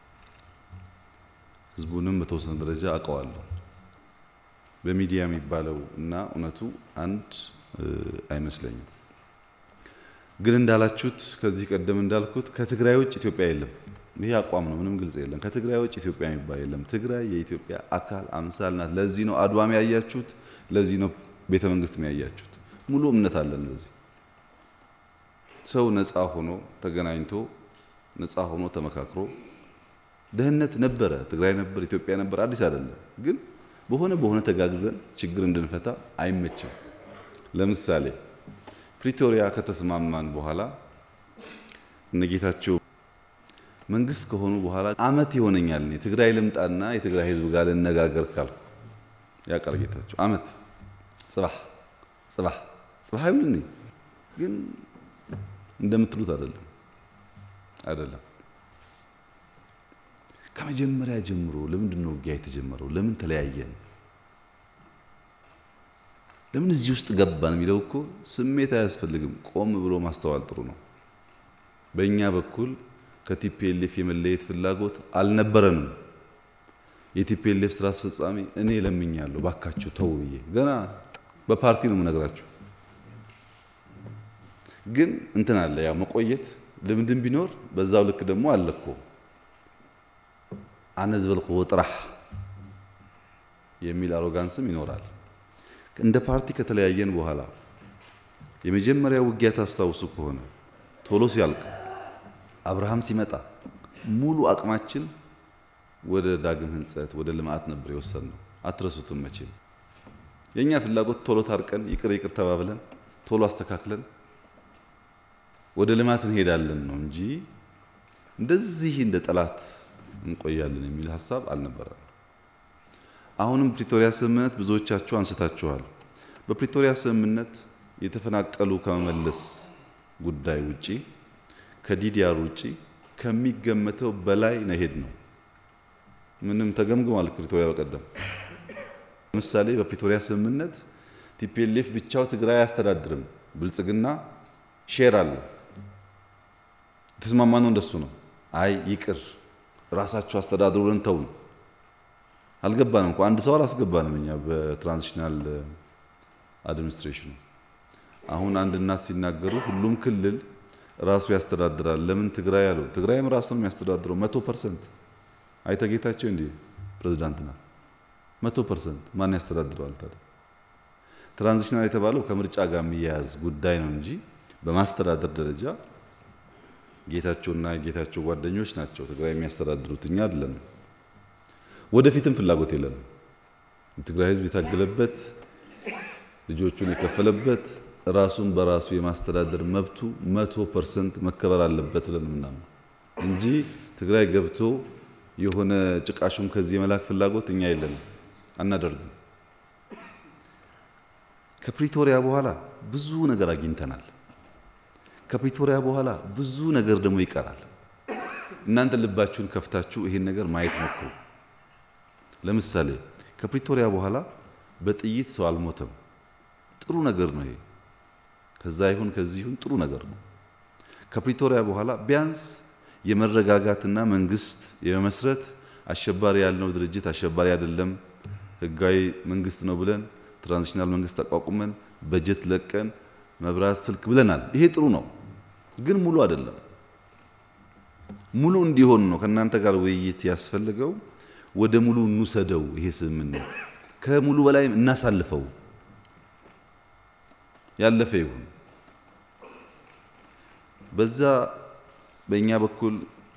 ህዝቡንም በተወሰነ ደረጃ አውቀዋለሁ። በሚዲያ የሚባለው እና እውነቱ አንድ አይመስለኝም። ግን እንዳላችሁት ከዚህ ቀደም እንዳልኩት ከትግራይ ውጭ ኢትዮጵያ የለም። ይሄ አቋም ነው፣ ምንም ግልጽ የለም። ከትግራይ ውጭ ኢትዮጵያ የሚባል የለም። ትግራይ የኢትዮጵያ አካል አምሳል ናት። ለዚህ ነው አድዋም ያያችሁት፣ ለዚህ ነው ቤተ መንግስትም ያያችሁት። ሙሉ እምነት አለን በዚህ። ሰው ነፃ ሆኖ ተገናኝቶ ነፃ ሆኖ ተመካክሮ ደህንነት ነበረ፣ ትግራይ ነበር፣ ኢትዮጵያ ነበር፣ አዲስ አይደለም። ግን በሆነ ተጋግዘን ችግር እንድንፈታ አይመችም። ለምሳሌ ፕሪቶሪያ ከተስማማን በኋላ እነጌታቸው መንግስት ከሆኑ በኋላ አመት ይሆነኛል እኔ ትግራይ ልምጣና የትግራይ ህዝብ ጋር ልነጋገር ካልኩ ያቃል ጌታቸው አመት ጽባህ አይብልኒ ግን እንደምትሉት አይደለም። ከመጀመሪያ ጀምሮ ለምንድን ነው ውጊያ የተጀመረው? ለምን ተለያየን? ለምን እዚህ ውስጥ ገባን የሚለው እኮ ስሜት አያስፈልግም። ቆም ብሎ ማስተዋል ጥሩ ነው። በእኛ በኩል ከቲፒኤልኤፍ የመለየት ፍላጎት አልነበረንም። የቲፒኤልኤፍ ስራ አስፈጻሚ እኔ ለምኛለሁ ባካችሁ ተው ብዬ ገና በፓርቲ ነው የምነግራችሁ። ግን እንትን አለ ያው መቆየት ልምድም ቢኖር በዛው ልክ ደግሞ አለኮ አነዝበልኩ ወጥራህ የሚል አሮጋንስም ይኖራል። እንደ ፓርቲ ከተለያየን በኋላ የመጀመሪያው ውጊያ ታስታውሱ ከሆነ ቶሎ ሲያልቅ አብርሃም ሲመጣ ሙሉ አቅማችን ወደ ዳግም ህንጸት ወደ ልማት ነበር የወሰነው። አትረሱትም መቼም። የኛ ፍላጎት ቶሎ ታርቀን ይቅር ተባብለን ቶሎ አስተካክለን ወደ ልማት እንሄዳለን ነው እንጂ እንደዚህ እንደ ጠላት እንቆያለን የሚል ሐሳብ አልነበረም። አሁንም ፕሪቶሪያ ስምምነት ብዙዎቻችሁ አንስታችኋል። በፕሪቶሪያ ስምምነት የተፈናቀሉ ከመመለስ ጉዳይ ውጪ ከዲዲአር ውጪ ከሚገመተው በላይ ነው ሄድነው። ምንም ተገምግሟል ፕሪቶሪያ በቀደም። ለምሳሌ በፕሪቶሪያ ስምምነት ቲፒኤልኤፍ ብቻው ትግራይ አያስተዳድርም፣ ብልጽግና ሼር አለ። ተስማማነው እንደሱ ነው። አይ ይቅር ራሳቸው አስተዳድሩ ብለን ተውን። አልገባንም እንኳን አንድ ሰው አላስገባንም እኛ በትራንዚሽናል አድሚኒስትሬሽን። አሁን አንድ እናት ሲናገሩ ሁሉም ክልል ራሱ ያስተዳድራል ለምን ትግራይ ያለው? ትግራይም ራሱ ነው የሚያስተዳድረው 100%። አይተጌታቸው እንዴ ፕሬዝዳንትና 100% ማን ያስተዳድረዋል ታዲያ? ትራንዚሽናል የተባለው ከምርጫ ጋር የሚያያዝ ጉዳይ ነው እንጂ በማስተዳደር ደረጃ ጌታቸውና ጌታቸው ጓደኞች ናቸው ትግራይ የሚያስተዳድሩት፣ እኛ አይደለንም። ወደፊትም ፍላጎት የለንም። ትግራይ ህዝብ የታገለበት ልጆቹን የከፈለበት ራሱን በራሱ የማስተዳደር መብቱ 100% መከበር አለበት ብለን ምናምን እንጂ ትግራይ ገብቶ የሆነ ጭቃሹም ከዚህ የመላክ ፍላጎት እኛ የለንም፣ አናደርግም። ከፕሪቶሪያ በኋላ ብዙ ነገር አግኝተናል። ከፕሪቶሪያ በኋላ ብዙ ነገር ደግሞ ይቀራል። እናንተ ልባችሁን ከፍታችሁ ይሄን ነገር ማየት ሞክሩ። ለምሳሌ ከፕሪቶሪያ በኋላ በጥይት ሰው አልሞተም። ጥሩ ነገር ነው ይሄ። ከዛ ይሁን ከዚህ ይሁን ጥሩ ነገር ነው። ከፕሪቶሪያ በኋላ ቢያንስ የመረጋጋትና መንግስት የመመስረት አሸባሪ ያልነው ድርጅት አሸባሪ አይደለም ህጋዊ መንግስት ነው ብለን ትራንዚሽናል መንግስት ተቋቁመን በጀት ለቀን መብራት ስልክ ብለናል። ይሄ ጥሩ ነው፣ ግን ሙሉ አይደለም። ሙሉ እንዲሆን ነው ከናንተ ጋር ውይይት ያስፈልገው። ወደ ሙሉ እንውሰደው። ይሄ ስምምነት ከሙሉ በላይ እናሳልፈው። ያለፈ ይሁን። በዛ በእኛ በኩል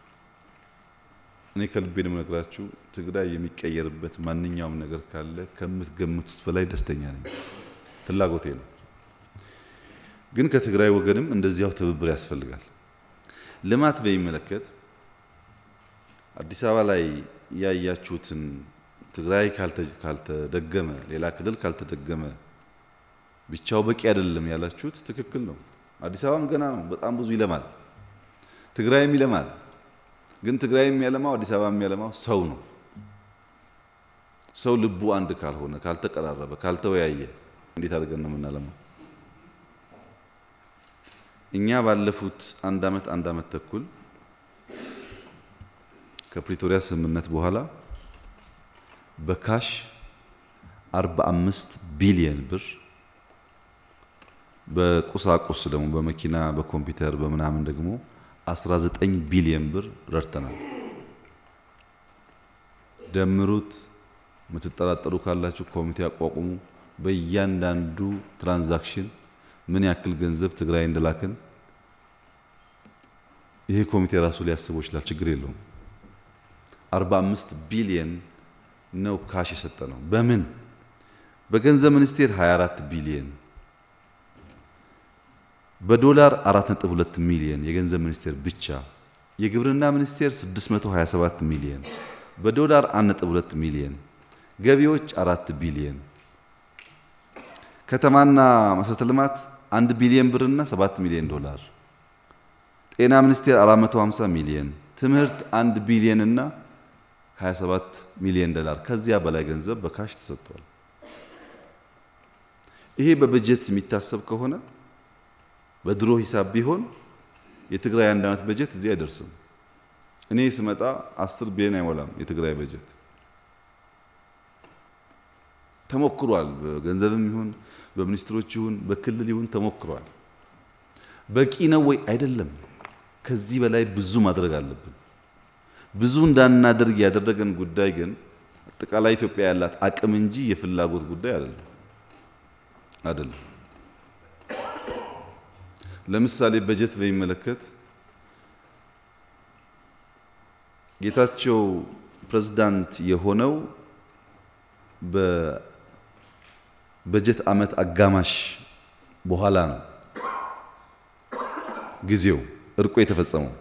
እኔ ከልቤ ነው የምነግራችሁ፣ ትግራይ የሚቀየርበት ማንኛውም ነገር ካለ ከምትገምቱት በላይ ደስተኛ ነኝ። ፍላጎቴ ነው። ግን ከትግራይ ወገንም እንደዚያው ትብብር ያስፈልጋል። ልማት በሚመለከት አዲስ አበባ ላይ ያያችሁትን ትግራይ ካልተደገመ ሌላ ክልል ካልተደገመ ብቻው በቂ አይደለም ያላችሁት ትክክል ነው። አዲስ አበባም ገና ነው፣ በጣም ብዙ ይለማል። ትግራይም ይለማል። ግን ትግራይ የሚያለማው አዲስ አበባ የሚያለማው ሰው ነው። ሰው ልቡ አንድ ካልሆነ ካልተቀራረበ ካልተወያየ እንዴት አድርገን ነው የምናለማው? እኛ ባለፉት አንድ አመት ተኩል ከፕሪቶሪያ ስምምነት በኋላ በካሽ 45 ቢሊዮን ብር በቁሳቁስ ደግሞ በመኪና በኮምፒውተር በመናምን ደግሞ 19 ቢሊዮን ብር ረድተናል። ደምሩት። የምትጠራጠሩ ካላችሁ ኮሚቴ አቋቁሙ። በእያንዳንዱ ትራንዛክሽን ምን ያክል ገንዘብ ትግራይ እንደላከን ይሄ ኮሚቴ ራሱ ሊያስበው ይችላል፣ ችግር የለውም። 45 ቢሊዮን ነው ካሽ የሰጠነው። በምን በገንዘብ ሚኒስቴር 24 ቢሊዮን፣ በዶላር 4.2 ሚሊዮን የገንዘብ ሚኒስቴር ብቻ፣ የግብርና ሚኒስቴር 627 ሚሊዮን፣ በዶላር 1.2 ሚሊዮን፣ ገቢዎች 4 ቢሊዮን፣ ከተማና መሰረተ ልማት 1 ቢሊዮን ብርና 7 ሚሊዮን ዶላር፣ ጤና ሚኒስቴር 450 ሚሊዮን፣ ትምህርት 1 ቢሊዮን እና 27 ሚሊዮን ዶላር፣ ከዚያ በላይ ገንዘብ በካሽ ተሰጥቷል። ይሄ በበጀት የሚታሰብ ከሆነ በድሮ ሂሳብ ቢሆን የትግራይ አንድ አመት በጀት እዚህ አይደርስም። እኔ ስመጣ 10 ቢሊዮን አይሞላም የትግራይ በጀት። ተሞክሯል። በገንዘብም ይሁን በሚኒስትሮች ይሁን በክልል ይሁን ተሞክሯል። በቂ ነው ወይ? አይደለም። ከዚህ በላይ ብዙ ማድረግ አለብን። ብዙ እንዳናደርግ ያደረገን ጉዳይ ግን አጠቃላይ ኢትዮጵያ ያላት አቅም እንጂ የፍላጎት ጉዳይ አይደለም። ለምሳሌ በጀት በሚመለከት ጌታቸው ፕሬዝዳንት የሆነው በበጀት ዓመት አጋማሽ በኋላ ነው ጊዜው እርቁ የተፈጸመው።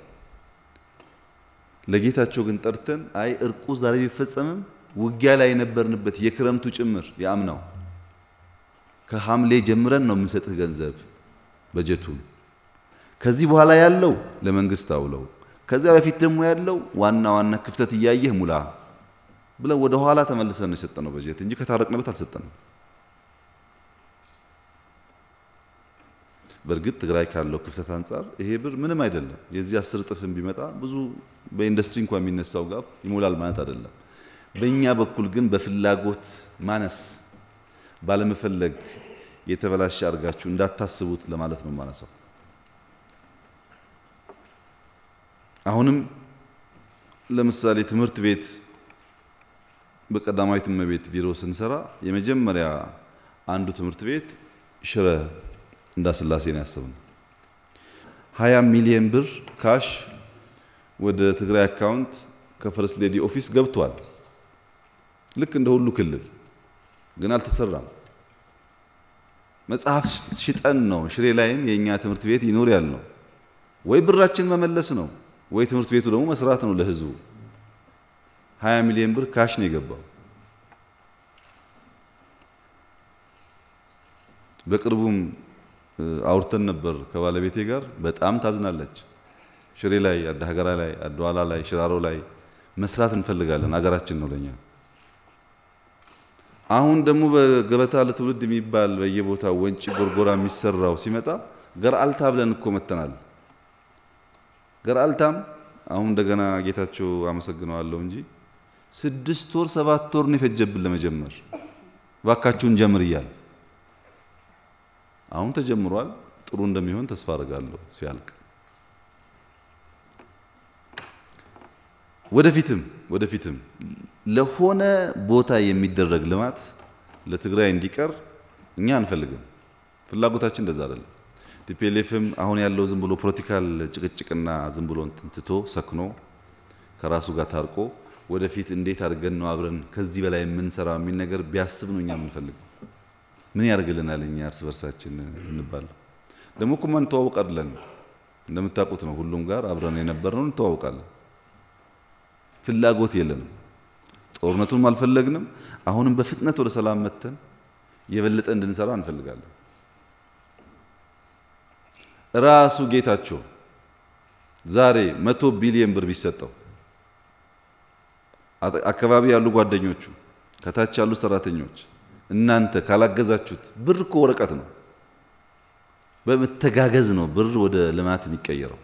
ለጌታቸው ግን ጠርተን አይ እርቁ ዛሬ ቢፈጸምም ውጊያ ላይ የነበርንበት የክረምቱ ጭምር ያምናው ከሐምሌ ጀምረን ነው የምንሰጥህ ገንዘብ በጀቱን ከዚህ በኋላ ያለው ለመንግስት አውለው ከዚያ በፊት ደግሞ ያለው ዋና ዋና ክፍተት እያየህ ሙላ ብለን ወደ ኋላ ተመልሰን ነው የሰጠነው በጀት እንጂ ከታረቅንበት አልሰጠንም። በርግጥ ትግራይ ካለው ክፍተት አንፃር ይሄ ብር ምንም አይደለም። የዚህ 10 እጥፍም ቢመጣ ብዙ በኢንዱስትሪ እንኳን የሚነሳው ጋር ይሞላል ማለት አይደለም። በእኛ በኩል ግን በፍላጎት ማነስ ባለመፈለግ የተበላሸ አድርጋችሁ እንዳታስቡት ለማለት ነው ማነሳው። አሁንም ለምሳሌ ትምህርት ቤት በቀዳማዊት እመቤት ቢሮ ስንሰራ የመጀመሪያ አንዱ ትምህርት ቤት ሽረ እንዳስላሴ ነው ያሰብነው። 20 ሚሊዮን ብር ካሽ ወደ ትግራይ አካውንት ከፈርስት ሌዲ ኦፊስ ገብቷል። ልክ እንደ ሁሉ ክልል ግን አልተሰራም። መጽሐፍ ሽጠን ነው ሽሬ ላይም የኛ ትምህርት ቤት ይኖር ያልነው። ወይ ብራችን መመለስ ነው ወይ ትምህርት ቤቱ ደግሞ መስራት ነው ለህዝቡ። 20 ሚሊዮን ብር ካሽ ነው የገባው። በቅርቡም አውርተን ነበር ከባለቤቴ ጋር። በጣም ታዝናለች። ሽሬ ላይ፣ አዳሀገራ ላይ፣ አድዋላ ላይ፣ ሽራሮ ላይ መስራት እንፈልጋለን። አገራችን ነው ለኛ። አሁን ደግሞ በገበታ ለትውልድ የሚባል በየቦታው ወንጪ ጎርጎራ የሚሰራው ሲመጣ ገርአልታ ብለን እኮ መተናል። ገርአልታም አሁን እንደገና ጌታቸው አመሰግነዋለሁ እንጂ 6 ወር 7 ወር ነው የፈጀብን ለመጀመር። ባካችሁን ጀምር እያል አሁን ተጀምሯል። ጥሩ እንደሚሆን ተስፋ አደርጋለሁ ሲያልቅ። ወደፊትም ለሆነ ቦታ የሚደረግ ልማት ለትግራይ እንዲቀር እኛ አንፈልግም። ፍላጎታችን እንደዛ አይደለም። ቲፒኤልኤፍም አሁን ያለው ዝም ብሎ ፖለቲካል ጭቅጭቅና ዝም ብሎ እንትቶ ሰክኖ ከራሱ ጋር ታርቆ ወደፊት እንዴት አድርገን ነው አብረን ከዚህ በላይ የምንሰራው የሚል ነገር ቢያስብ ነው እኛ የምንፈልገው። ምን ያደርግልናል እኛ እርስ በርሳችን እንባል። ደግሞ እኮ ማን ተዋውቅ አይደለም እንደምታውቁት ነው። ሁሉም ጋር አብረን የነበርነው እንተዋውቃለን። ፍላጎት የለንም። ጦርነቱን አልፈለግንም። አሁንም በፍጥነት ወደ ሰላም መተን የበለጠ እንድንሰራ እንፈልጋለን። ራሱ ጌታቸው ዛሬ 100 ቢሊዮን ብር ቢሰጠው አካባቢ ያሉ ጓደኞቹ ከታች ያሉ ሰራተኞች እናንተ ካላገዛችሁት ብር እኮ ወረቀት ነው። በመተጋገዝ ነው ብር ወደ ልማት የሚቀየረው።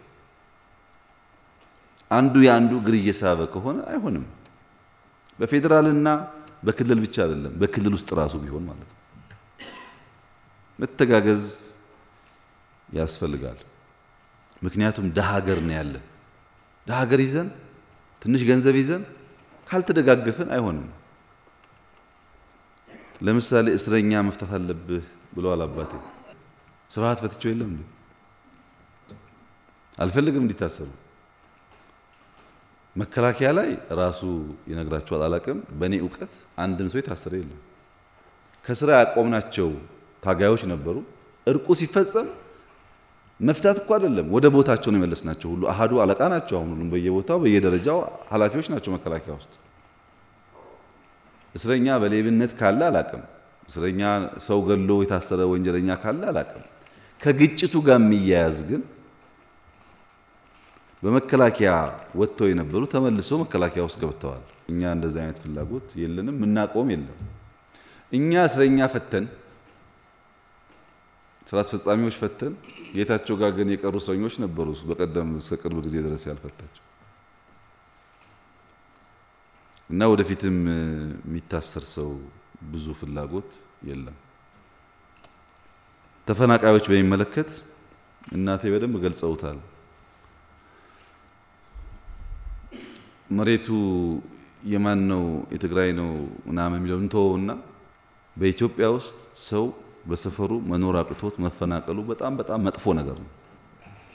አንዱ ያንዱ እግር እየሳበ ከሆነ አይሆንም። በፌደራልና በክልል ብቻ አይደለም፣ በክልል ውስጥ ራሱ ቢሆን ማለት ነው። መተጋገዝ ያስፈልጋል። ምክንያቱም ደሃ ሀገር ነው ያለ። ደሃ ሀገር ይዘን ትንሽ ገንዘብ ይዘን ካልተደጋገፈን አይሆንም። ለምሳሌ እስረኛ መፍታት አለብህ ብለዋል አባቴ። ስብሃት ፈትቼው የለም እንዴ? አልፈልግም እንዲታሰሩ። መከላከያ ላይ ራሱ ይነግራቸዋል። አላቅም በእኔ እውቀት አንድም ሰው የታሰረ የለም። ከስራ ያቆምናቸው ታጋዮች ነበሩ። እርቁ ሲፈጸም መፍታት እኮ አይደለም ወደ ቦታቸው ነው የመለስናቸው። ሁሉ አሃዱ አለቃ ናቸው። አሁን ሁሉም በየቦታው በየደረጃው ኃላፊዎች ናቸው መከላከያ ውስጥ። እስረኛ በሌብነት ካለ አላቅም። እስረኛ ሰው ገሎ የታሰረ ወንጀለኛ ካለ አላቅም። ከግጭቱ ጋር የሚያያዝ ግን በመከላከያ ወጥተው የነበሩ ተመልሶ መከላከያ ውስጥ ገብተዋል። እኛ እንደዚህ አይነት ፍላጎት የለንም፣ ምናቆም የለም። እኛ እስረኛ ፈተን ስራ አስፈጻሚዎች ፈተን ጌታቸው ጋር ግን የቀሩ ሰኞች ነበሩ። በቀደም እስከ ቅርብ ጊዜ ድረስ ያልፈታቸው እና ወደፊትም የሚታሰር ሰው ብዙ ፍላጎት የለም። ተፈናቃዮች በሚመለከት እናቴ በደንብ ገልጸውታል። መሬቱ የማን ነው የትግራይ ነው ምናምን የሚለው እንተውና በኢትዮጵያ ውስጥ ሰው በሰፈሩ መኖር አቅቶት መፈናቀሉ በጣም መጥፎ ነገር ነው።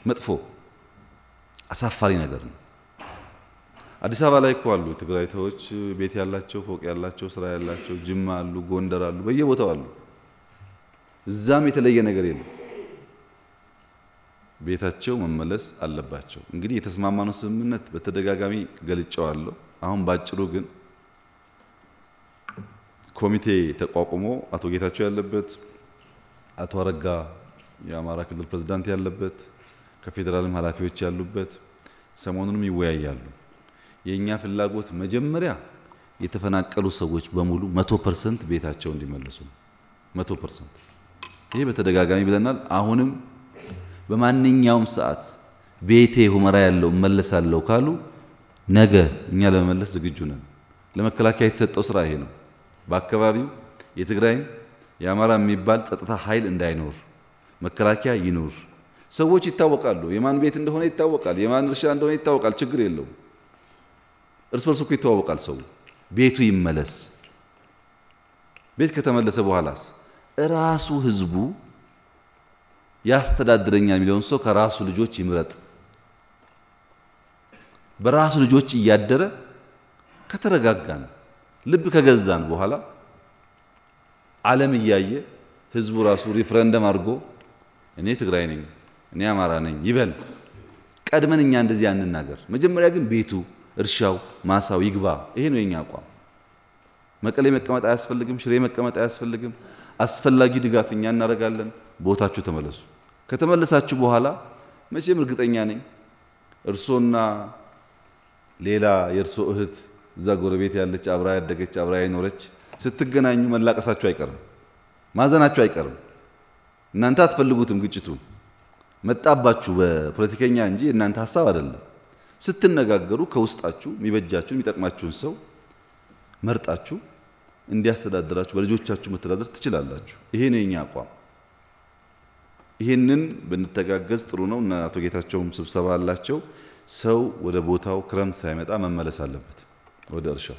መጥፎ አሳፋሪ ነገር ነው። አዲስ አበባ ላይ እኮ አሉ ትግራይ ተዎች ቤት ያላቸው ፎቅ ያላቸው ስራ ያላቸው ጅማ አሉ ጎንደር አሉ በየቦታው አሉ። እዛም የተለየ ነገር የለም። ቤታቸው መመለስ አለባቸው። እንግዲህ የተስማማነው ስምምነት በተደጋጋሚ ገልጫዋለሁ። አሁን ባጭሩ ግን ኮሚቴ ተቋቁሞ አቶ ጌታቸው ያለበት አቶ አረጋ የአማራ ክልል ፕሬዝዳንት ያለበት ከፌደራልም ኃላፊዎች ያሉበት ሰሞኑንም ይወያያሉ። የኛ ፍላጎት መጀመሪያ የተፈናቀሉ ሰዎች በሙሉ 100% ቤታቸው እንዲመለሱ 100%። ይሄ በተደጋጋሚ ብለናል። አሁንም በማንኛውም ሰዓት ቤቴ ሁመራ ያለው መለሳለሁ ካሉ ነገ እኛ ለመመለስ ዝግጁ ነን። ለመከላከያ የተሰጠው ስራ ይሄ ነው። በአካባቢው የትግራይ የአማራ የሚባል ጸጥታ ኃይል እንዳይኖር መከላከያ ይኖር። ሰዎች ይታወቃሉ። የማን ቤት እንደሆነ ይታወቃል። የማን እርሻ እንደሆነ ይታወቃል። ችግር የለው። እርስ በርሱ ይተዋወቃል። ሰው ቤቱ ይመለስ። ቤት ከተመለሰ በኋላስ ራሱ ህዝቡ ያስተዳድረኛል የሚለውን ሰው ከራሱ ልጆች ይምረጥ። በራሱ ልጆች እያደረ ከተረጋጋን ልብ ከገዛን በኋላ ዓለም እያየ ህዝቡ ራሱ ሪፍረንደም አድርጎ እኔ ትግራይ ነኝ እኔ አማራ ነኝ ይበል። ቀድመን እኛ እንደዚህ አንናገር። መጀመሪያ ግን ቤቱ እርሻው ማሳው ይግባ። ይሄ ነው የኛ አቋም። መቀሌ መቀመጥ አያስፈልግም። ሽሬ መቀመጥ አያስፈልግም። አስፈላጊ ድጋፍ እኛ እናደርጋለን። ቦታችሁ ተመለሱ። ከተመለሳችሁ በኋላ መቼም እርግጠኛ ነኝ እርሶና ሌላ የእርሶ እህት እዛ ጎረቤት ያለች አብራ ያደገች አብራ የኖረች ስትገናኙ መላቀሳችሁ አይቀርም፣ ማዘናችሁ አይቀርም። እናንተ አትፈልጉትም ግጭቱን መጣባችሁ በፖለቲከኛ እንጂ እናንተ ሐሳብ አይደለም። ስትነጋገሩ ከውስጣችሁ የሚበጃችሁ የሚጠቅማችሁን ሰው መርጣችሁ እንዲያስተዳድራችሁ በልጆቻችሁ መተዳደር ትችላላችሁ። ይሄ ነው የኛ አቋም። ይሄንን ብንተጋገዝ ጥሩ ነው። እና አቶ ጌታቸውም ስብሰባ አላቸው። ሰው ወደ ቦታው ክረምት ሳይመጣ መመለስ አለበት ወደ እርሻው።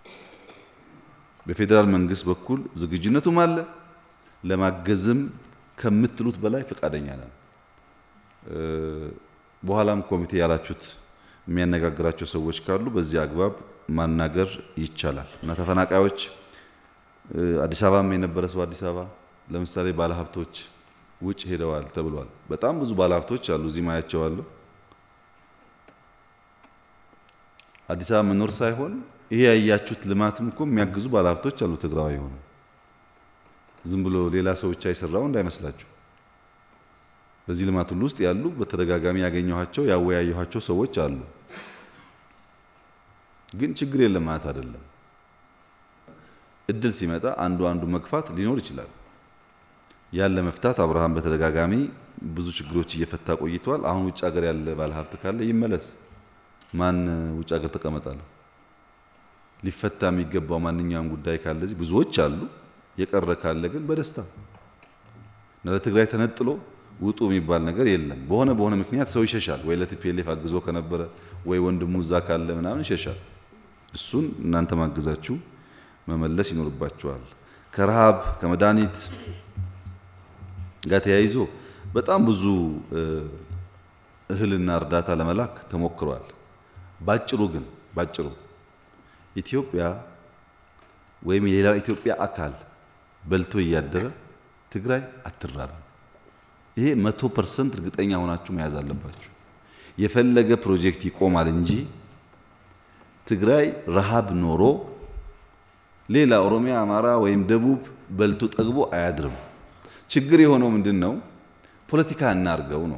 በፌደራል መንግስት በኩል ዝግጁነቱም አለ። ለማገዝም ከምትሉት በላይ ፈቃደኛ ነን። በኋላም ኮሚቴ ያላችሁት የሚያነጋግራቸው ሰዎች ካሉ በዚህ አግባብ ማናገር ይቻላል። እና ተፈናቃዮች አዲስ አበባም የነበረ ሰው አዲስ አበባ ለምሳሌ ባለሀብቶች ውጭ ሄደዋል ተብሏል። በጣም ብዙ ባለሀብቶች አሉ እዚህ ማያቸዋለሁ። አዲስ አበባ መኖር ሳይሆን ይሄ ያያችሁት ልማትም እኮ የሚያግዙ ባለሀብቶች አሉ ትግራዋይ ሆነ። ዝም ብሎ ሌላ ሰው ብቻ ይሰራው እንዳይመስላችሁ። በዚህ ልማት ሁሉ ውስጥ ያሉ በተደጋጋሚ ያገኘኋቸው ያወያየኋቸው ሰዎች አሉ። ግን ችግር የለም ማለት አይደለም። እድል ሲመጣ አንዱ መግፋት ሊኖር ይችላል። ያለ መፍታት አብርሃም በተደጋጋሚ ብዙ ችግሮች እየፈታ ቆይቷል። አሁን ውጭ ሀገር ያለ ባለሀብት ካለ ይመለስ። ማን ውጭ ሀገር ተቀመጣለ? ሊፈታ የሚገባው ማንኛውም ጉዳይ ካለ እዚህ ብዙዎች አሉ። የቀረ ካለ ግን በደስታ ለትግራይ ተነጥሎ ውጡ የሚባል ነገር የለም። በሆነ ምክንያት ሰው ይሸሻል። ወይ ለቲፒኤልኤፍ አግዞ ከነበረ ወይ ወንድሙ እዛ ካለ ምናምን ይሸሻል። እሱን እናንተ ማግዛችሁ መመለስ ይኖርባችኋል። ከረሃብ ከመድኃኒት ጋር ተያይዞ በጣም ብዙ እህልና እርዳታ ለመላክ ተሞክሯል። ባጭሩ ኢትዮጵያ ወይም የሌላው ኢትዮጵያ አካል በልቶ እያደረ ትግራይ አትራብም። ይሄ 100% እርግጠኛ ሆናችሁ መያዝ አለባችሁ። የፈለገ ፕሮጀክት ይቆማል እንጂ ትግራይ ረሃብ ኖሮ ሌላ ኦሮሚያ፣ አማራ ወይም ደቡብ በልቶ ጠግቦ አያድርም። ችግር የሆነው ምንድነው? ፖለቲካ እናርገው ነው።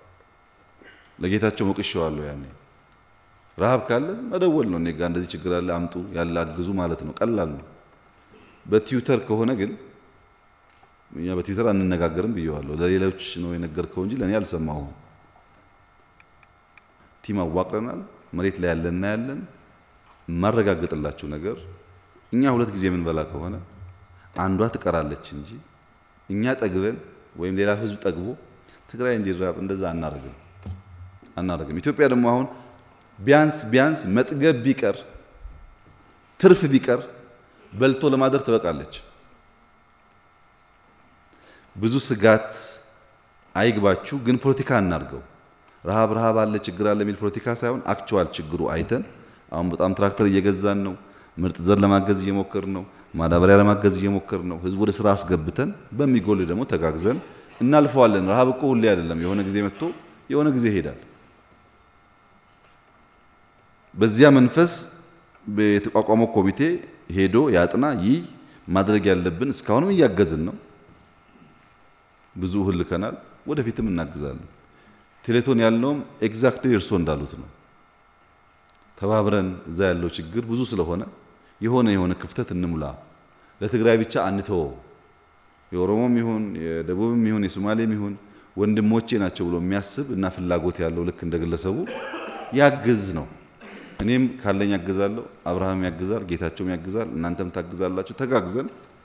ለጌታቸው ሞቅሻዋለሁ። ያኔ ረሃብ ካለ መደወል ነው። እኔ ጋር እንደዚህ ችግር አለ አምጡ ያላግዙ ማለት ነው። ቀላል ነው። በትዊተር ከሆነ ግን እኛ በትዊተር አንነጋገርም ብየዋለሁ። ለሌሎች ነው የነገርከው እንጂ ለኔ አልሰማሁም። ቲም አዋቅረናል። መሬት ላይ ያለን ማረጋገጥላችሁ ነገር እኛ ሁለት ጊዜ የምንበላ ከሆነ አንዷ ትቀራለች እንጂ እኛ ጠግበን ወይም ሌላ ህዝብ ጠግቦ ትግራይ እንዲራብ እንደዛ አናረግም። ኢትዮጵያ ደግሞ አሁን ቢያንስ መጥገብ ቢቀር ትርፍ ቢቀር በልቶ ለማደር ትበቃለች። ብዙ ስጋት አይግባችሁ። ግን ፖለቲካ እናርገው። ረሃብ አለ ችግር አለ የሚል ፖለቲካ ሳይሆን አክቹዋል ችግሩ አይተን አሁን በጣም ትራክተር እየገዛን ነው። ምርጥ ዘር ለማገዝ እየሞከርን ነው። ማዳበሪያ ለማገዝ እየሞከርን ነው። ህዝቡ ወደ ስራ አስገብተን በሚጎል ደግሞ ተጋግዘን እናልፈዋለን። ረሃብ እኮ ሁሌ አይደለም፣ የሆነ ጊዜ መጥቶ የሆነ ጊዜ ይሄዳል። በዚያ መንፈስ የተቋቋመው ኮሚቴ ሄዶ ያጥና ይህ ማድረግ ያለብን እስካሁንም እያገዝን ነው። ብዙ እህል ልከናል፣ ወደፊትም እናግዛለን። ቴሌቶን ያልነውም ኤግዛክትሊ እርሶ እንዳሉት ነው። ተባብረን እዛ ያለው ችግር ብዙ ስለሆነ የሆነ ክፍተት እንሙላ፣ ለትግራይ ብቻ አንተው። የኦሮሞም ይሁን የደቡብም ይሁን የሶማሌም ይሁን ወንድሞቼ ናቸው ብሎ የሚያስብ እና ፍላጎት ያለው ልክ እንደግለሰቡ ያግዝ ነው። እኔም ካለኝ ያግዛለሁ፣ አብርሃም ያግዛል፣ ጌታቸውም ያግዛል፣ እናንተም ታግዛላችሁ። ተጋግዘን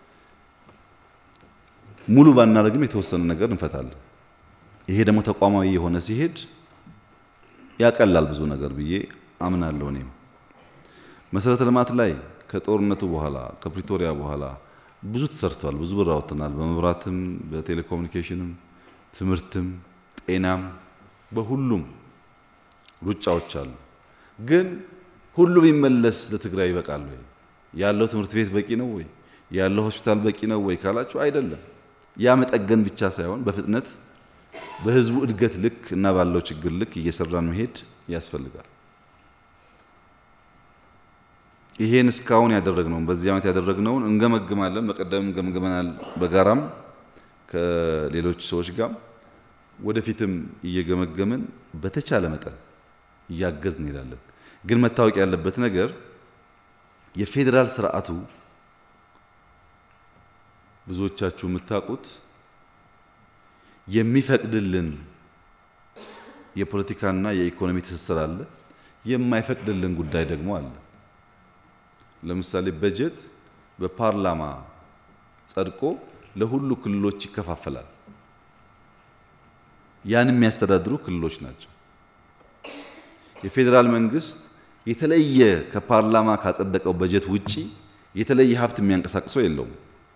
ሙሉ ባናረግም የተወሰነ ነገር እንፈታለን። ይሄ ደግሞ ተቋማዊ የሆነ ሲሄድ ያቀላል ብዙ ነገር ብዬ አምናለሁ። እኔም መሰረተ ልማት ላይ ከጦርነቱ በኋላ ከፕሪቶሪያ በኋላ ብዙ ተሰርቷል፣ ብዙ ብር አውጥተናል። በመብራትም በቴሌኮሙኒኬሽንም ትምህርትም ጤናም በሁሉም ሩጫዎች አሉ። ግን ሁሉ ቢመለስ ለትግራይ ይበቃል ወይ? ያለው ትምህርት ቤት በቂ ነው ወይ? ያለው ሆስፒታል በቂ ነው ወይ ካላችሁ አይደለም። ያ መጠገን ብቻ ሳይሆን በፍጥነት በህዝቡ እድገት ልክ እና ባለው ችግር ልክ እየሰራን መሄድ ያስፈልጋል። ይሄን እስካሁን ያደረግነውን በዚህ ዓመት ያደረግነውን እንገመግማለን። በቀደም ገምገመናል በጋራም ከሌሎች ሰዎች ጋር ወደፊትም እየገመገምን በተቻለ መጠን እያገዝን እንሄዳለን። ግን መታወቅ ያለበት ነገር የፌዴራል ስርዓቱ ብዙዎቻችሁ የምታውቁት የሚፈቅድልን የፖለቲካና የኢኮኖሚ ትስስር አለ፣ የማይፈቅድልን ጉዳይ ደግሞ አለ። ለምሳሌ በጀት በፓርላማ ጸድቆ ለሁሉ ክልሎች ይከፋፈላል። ያን የሚያስተዳድሩ ክልሎች ናቸው። የፌዴራል መንግስት የተለየ ከፓርላማ ካጸደቀው በጀት ውጪ የተለየ ሀብት የሚያንቀሳቅሰው የለውም።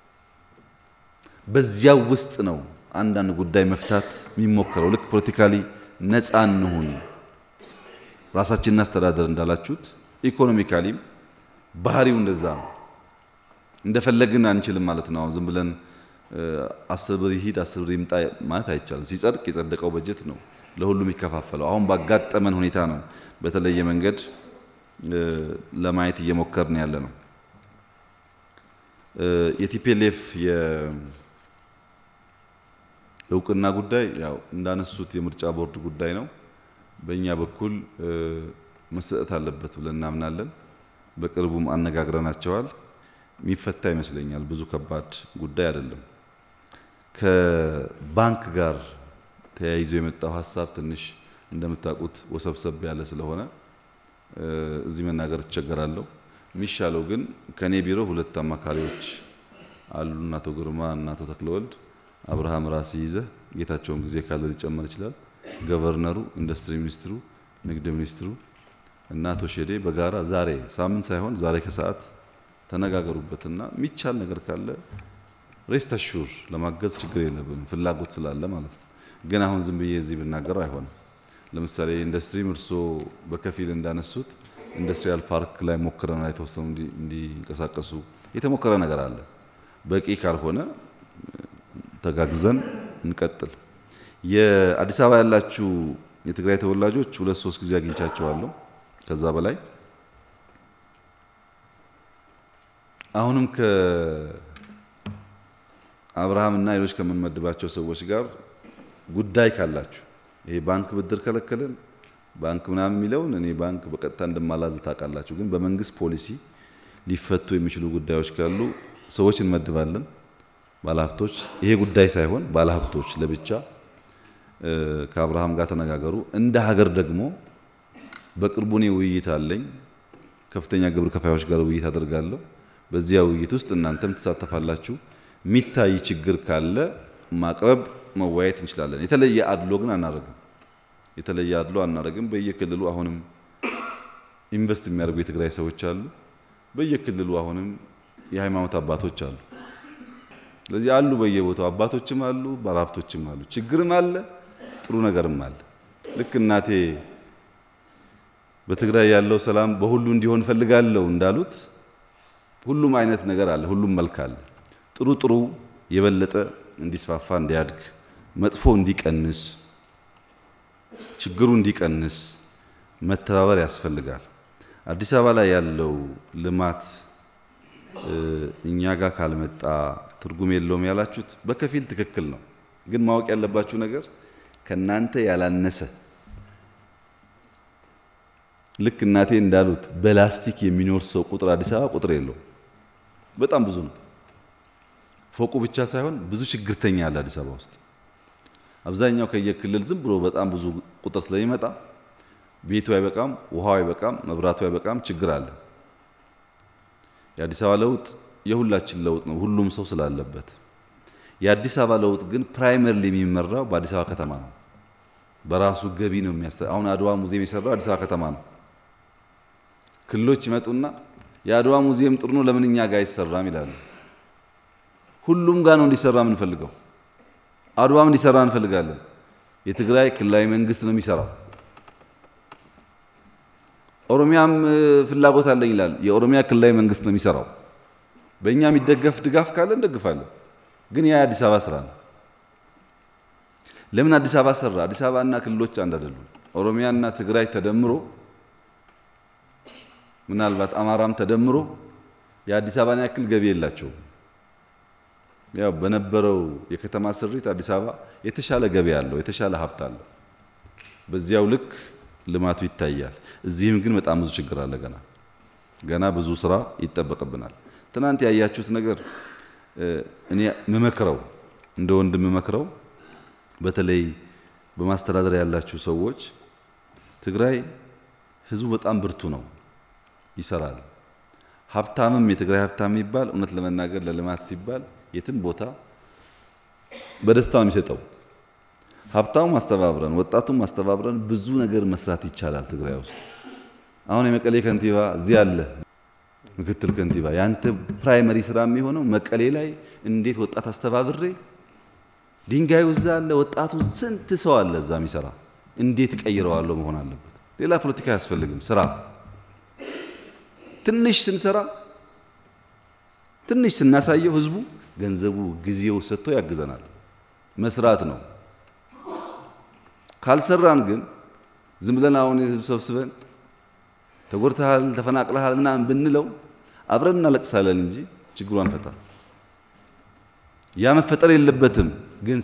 በዚያው ውስጥ ነው አንዳንድ ጉዳይ መፍታት የሚሞከረው። ልክ ፖለቲካሊ ነፃ እንሁን ራሳችንን አስተዳደር እንዳላችሁት ኢኮኖሚካሊም ባህሪው እንደዛ ነው። እንደፈለግን አንችልም ማለት ነው። ዝም ብለን 10 ብር ይሂድ 10 ብር ይምጣ ማለት አይቻልም። ሲጸድቅ የጸደቀው በጀት ነው ለሁሉም ይከፋፈለው። አሁን ባጋጠመን ሁኔታ ነው በተለየ መንገድ ለማየት እየሞከርን ያለ ነው። የቲፒኤልኤፍ የእውቅና ጉዳይ ያው እንዳነሱት የምርጫ ቦርድ ጉዳይ ነው። በእኛ በኩል መሰጠት አለበት ብለን እናምናለን። በቅርቡም አነጋግረናቸዋል። የሚፈታ ይመስለኛል። ብዙ ከባድ ጉዳይ አይደለም። ከባንክ ጋር ተያይዞ የመጣው ሀሳብ ትንሽ እንደምታውቁት ወሰብሰብ ያለ ስለሆነ እዚህ መናገር እቸገራለሁ። የሚሻለው ግን ከኔ ቢሮ ሁለት አማካሪዎች አሉ፣ አቶ ግርማ እና አቶ ተክለወልድ። አብርሃም ራስ ይዘህ ጌታቸውን ጊዜ ካለ ሊጨመር ይችላል። ገቨርነሩ፣ ኢንዱስትሪ ሚኒስትሩ፣ ንግድ ሚኒስትሩ እና አቶ ሼዴ በጋራ ዛሬ ሳምንት ሳይሆን ዛሬ ከሰዓት ተነጋገሩበትና የሚቻል ነገር ካለ ሬስት አሹር ለማገዝ ችግር የለብንም፣ ፍላጎት ስላለ ማለት ነው። ግን አሁን ዝም ብዬ እዚህ ብናገር አይሆንም። ለምሳሌ ኢንዱስትሪ ምርሶ በከፊል እንዳነሱት ኢንዱስትሪያል ፓርክ ላይ ሞክረና የተወሰኑ እንዲንቀሳቀሱ የተሞከረ ነገር አለ። በቂ ካልሆነ ተጋግዘን እንቀጥል። የአዲስ አበባ ያላችሁ የትግራይ ተወላጆች 2-3 ጊዜ አግኝቻቸዋለሁ፣ ከዛ በላይ አሁንም ከአብርሃምና ሌሎች ከምንመድባቸው ሰዎች ጋር ጉዳይ ካላችሁ ይሄ ባንክ ብድር ከለከለን ባንክ ምናምን የሚለውን እኔ ባንክ በቀጥታ እንደማላዝ ታውቃላችሁ። ግን በመንግስት ፖሊሲ ሊፈቱ የሚችሉ ጉዳዮች ካሉ ሰዎች እንመድባለን፣ ባለሀብቶች። ይሄ ጉዳይ ሳይሆን ባለሀብቶች ለብቻ ከአብርሃም ጋር ተነጋገሩ። እንደ ሀገር ደግሞ በቅርቡ እኔ ውይይት አለኝ፣ ከፍተኛ ግብር ከፋዮች ጋር ውይይት አደርጋለሁ። በዚያ ውይይት ውስጥ እናንተም ትሳተፋላችሁ። የሚታይ ችግር ካለ ማቅረብ መወያየት እንችላለን። የተለየ አድሎ ግን አናደርግም። የተለየ አድሎ አናደርግም። በየክልሉ አሁንም ኢንቨስት የሚያደርጉ የትግራይ ሰዎች አሉ። በየክልሉ አሁንም የሃይማኖት አባቶች አሉ። ስለዚህ አሉ፣ በየቦታው አባቶችም አሉ፣ ባለሀብቶችም አሉ። ችግርም አለ፣ ጥሩ ነገርም አለ። ልክ እናቴ በትግራይ ያለው ሰላም በሁሉ እንዲሆን ፈልጋለሁ እንዳሉት ሁሉም አይነት ነገር አለ፣ ሁሉም መልክ አለ። ጥሩ የበለጠ እንዲስፋፋ እንዲያድግ፣ መጥፎ እንዲቀንስ፣ ችግሩ እንዲቀንስ መተባበር ያስፈልጋል። አዲስ አበባ ላይ ያለው ልማት እኛ ጋር ካልመጣ ትርጉም የለውም ያላችሁት በከፊል ትክክል ነው። ግን ማወቅ ያለባችሁ ነገር ከናንተ ያላነሰ ልክ እናቴ እንዳሉት በላስቲክ የሚኖር ሰው ቁጥር አዲስ አበባ ቁጥር የለውም። በጣም ብዙ ነው። ፎቁ ብቻ ሳይሆን ብዙ ችግርተኛ አለ አዲስ አበባ ውስጥ። አብዛኛው ከየክልል ዝም ብሎ በጣም ብዙ ቁጥር ስለሚመጣ ቤቱ አይበቃም፣ ውሃው አይበቃም፣ መብራቱ አይበቃም፣ ችግር አለ። የአዲስ አበባ ለውጥ የሁላችን ለውጥ ነው፣ ሁሉም ሰው ስላለበት። የአዲስ አበባ ለውጥ ግን ፕራይመሪሊ የሚመራው በአዲስ አበባ ከተማ ነው። በራሱ ገቢ ነው አሁን አድዋ ሙዚየም የሰራው አዲስ አበባ ከተማ ነው። ክልሎች ይመጡና የአድዋ ሙዚየም ጥሩ ነው ለምን እኛ ጋር አይሰራም ይላሉ። ሁሉም ጋር ነው እንዲሰራ የምንፈልገው። አድዋም እንዲሰራ እንፈልጋለን። የትግራይ ክልላዊ መንግስት ነው የሚሰራው። ኦሮሚያም ፍላጎት አለኝ ይላል። የኦሮሚያ ክልላዊ መንግስት ነው የሚሰራው። በእኛ የሚደገፍ ድጋፍ ካለ እንደግፋለን። ግን ያ የአዲስ አበባ ስራ ነው። ለምን አዲስ አበባ ሰራ? አዲስ አበባና ክልሎች አንድ አይደሉም። ኦሮሚያና ትግራይ ተደምሮ ምናልባት አማራም ተደምሮ የአዲስ አበባን ያክል ገቢ የላቸውም። ያው በነበረው የከተማ ስሪት አዲስ አበባ የተሻለ ገቢ ያለው የተሻለ ሀብት አለው። በዚያው ልክ ልማቱ ይታያል። እዚህም ግን በጣም ብዙ ችግር አለ። ገና ብዙ ስራ ይጠበቅብናል። ትናንት ያያችሁት ነገር እኔ መመክረው እንደ ወንድም መመክረው በተለይ በማስተዳደር ያላችሁ ሰዎች ትግራይ ህዝቡ በጣም ብርቱ ነው፣ ይሰራል። ሀብታምም የትግራይ ሀብታም ይባል እውነት ለመናገር ለልማት ሲባል የትም ቦታ በደስታ ነው የሚሰጠው። ሀብታሙም አስተባብረን ወጣቱም አስተባብረን ብዙ ነገር መስራት ይቻላል ትግራይ ውስጥ። አሁን የመቀሌ ከንቲባ እዚህ አለ፣ ምክትል ከንቲባ ያንተ ፕራይመሪ ስራ የሚሆነው መቀሌ ላይ እንዴት ወጣት አስተባብሬ ድንጋዩ እዛ አለ፣ ወጣቱ ስንት ሰው አለ እዛ የሚሰራ እንዴት ቀይረዋለሁ መሆን አለበት። ሌላ ፖለቲካ አያስፈልግም። ስራ ትንሽ ስንሰራ ትንሽ ስናሳየው ህዝቡ ገንዘቡ ጊዜው ሰጥቶ ያግዘናል። መስራት ነው። ካልሰራን ግን ዝም ብለን አሁን ህዝብ ሰብስበን ተጎድተሃል ተፈናቅለሃል ምናምን ብንለው አብረን እናለቅሳለን እንጂ ችግሩን አንፈታም። ያ መፈጠር የለበትም። ግን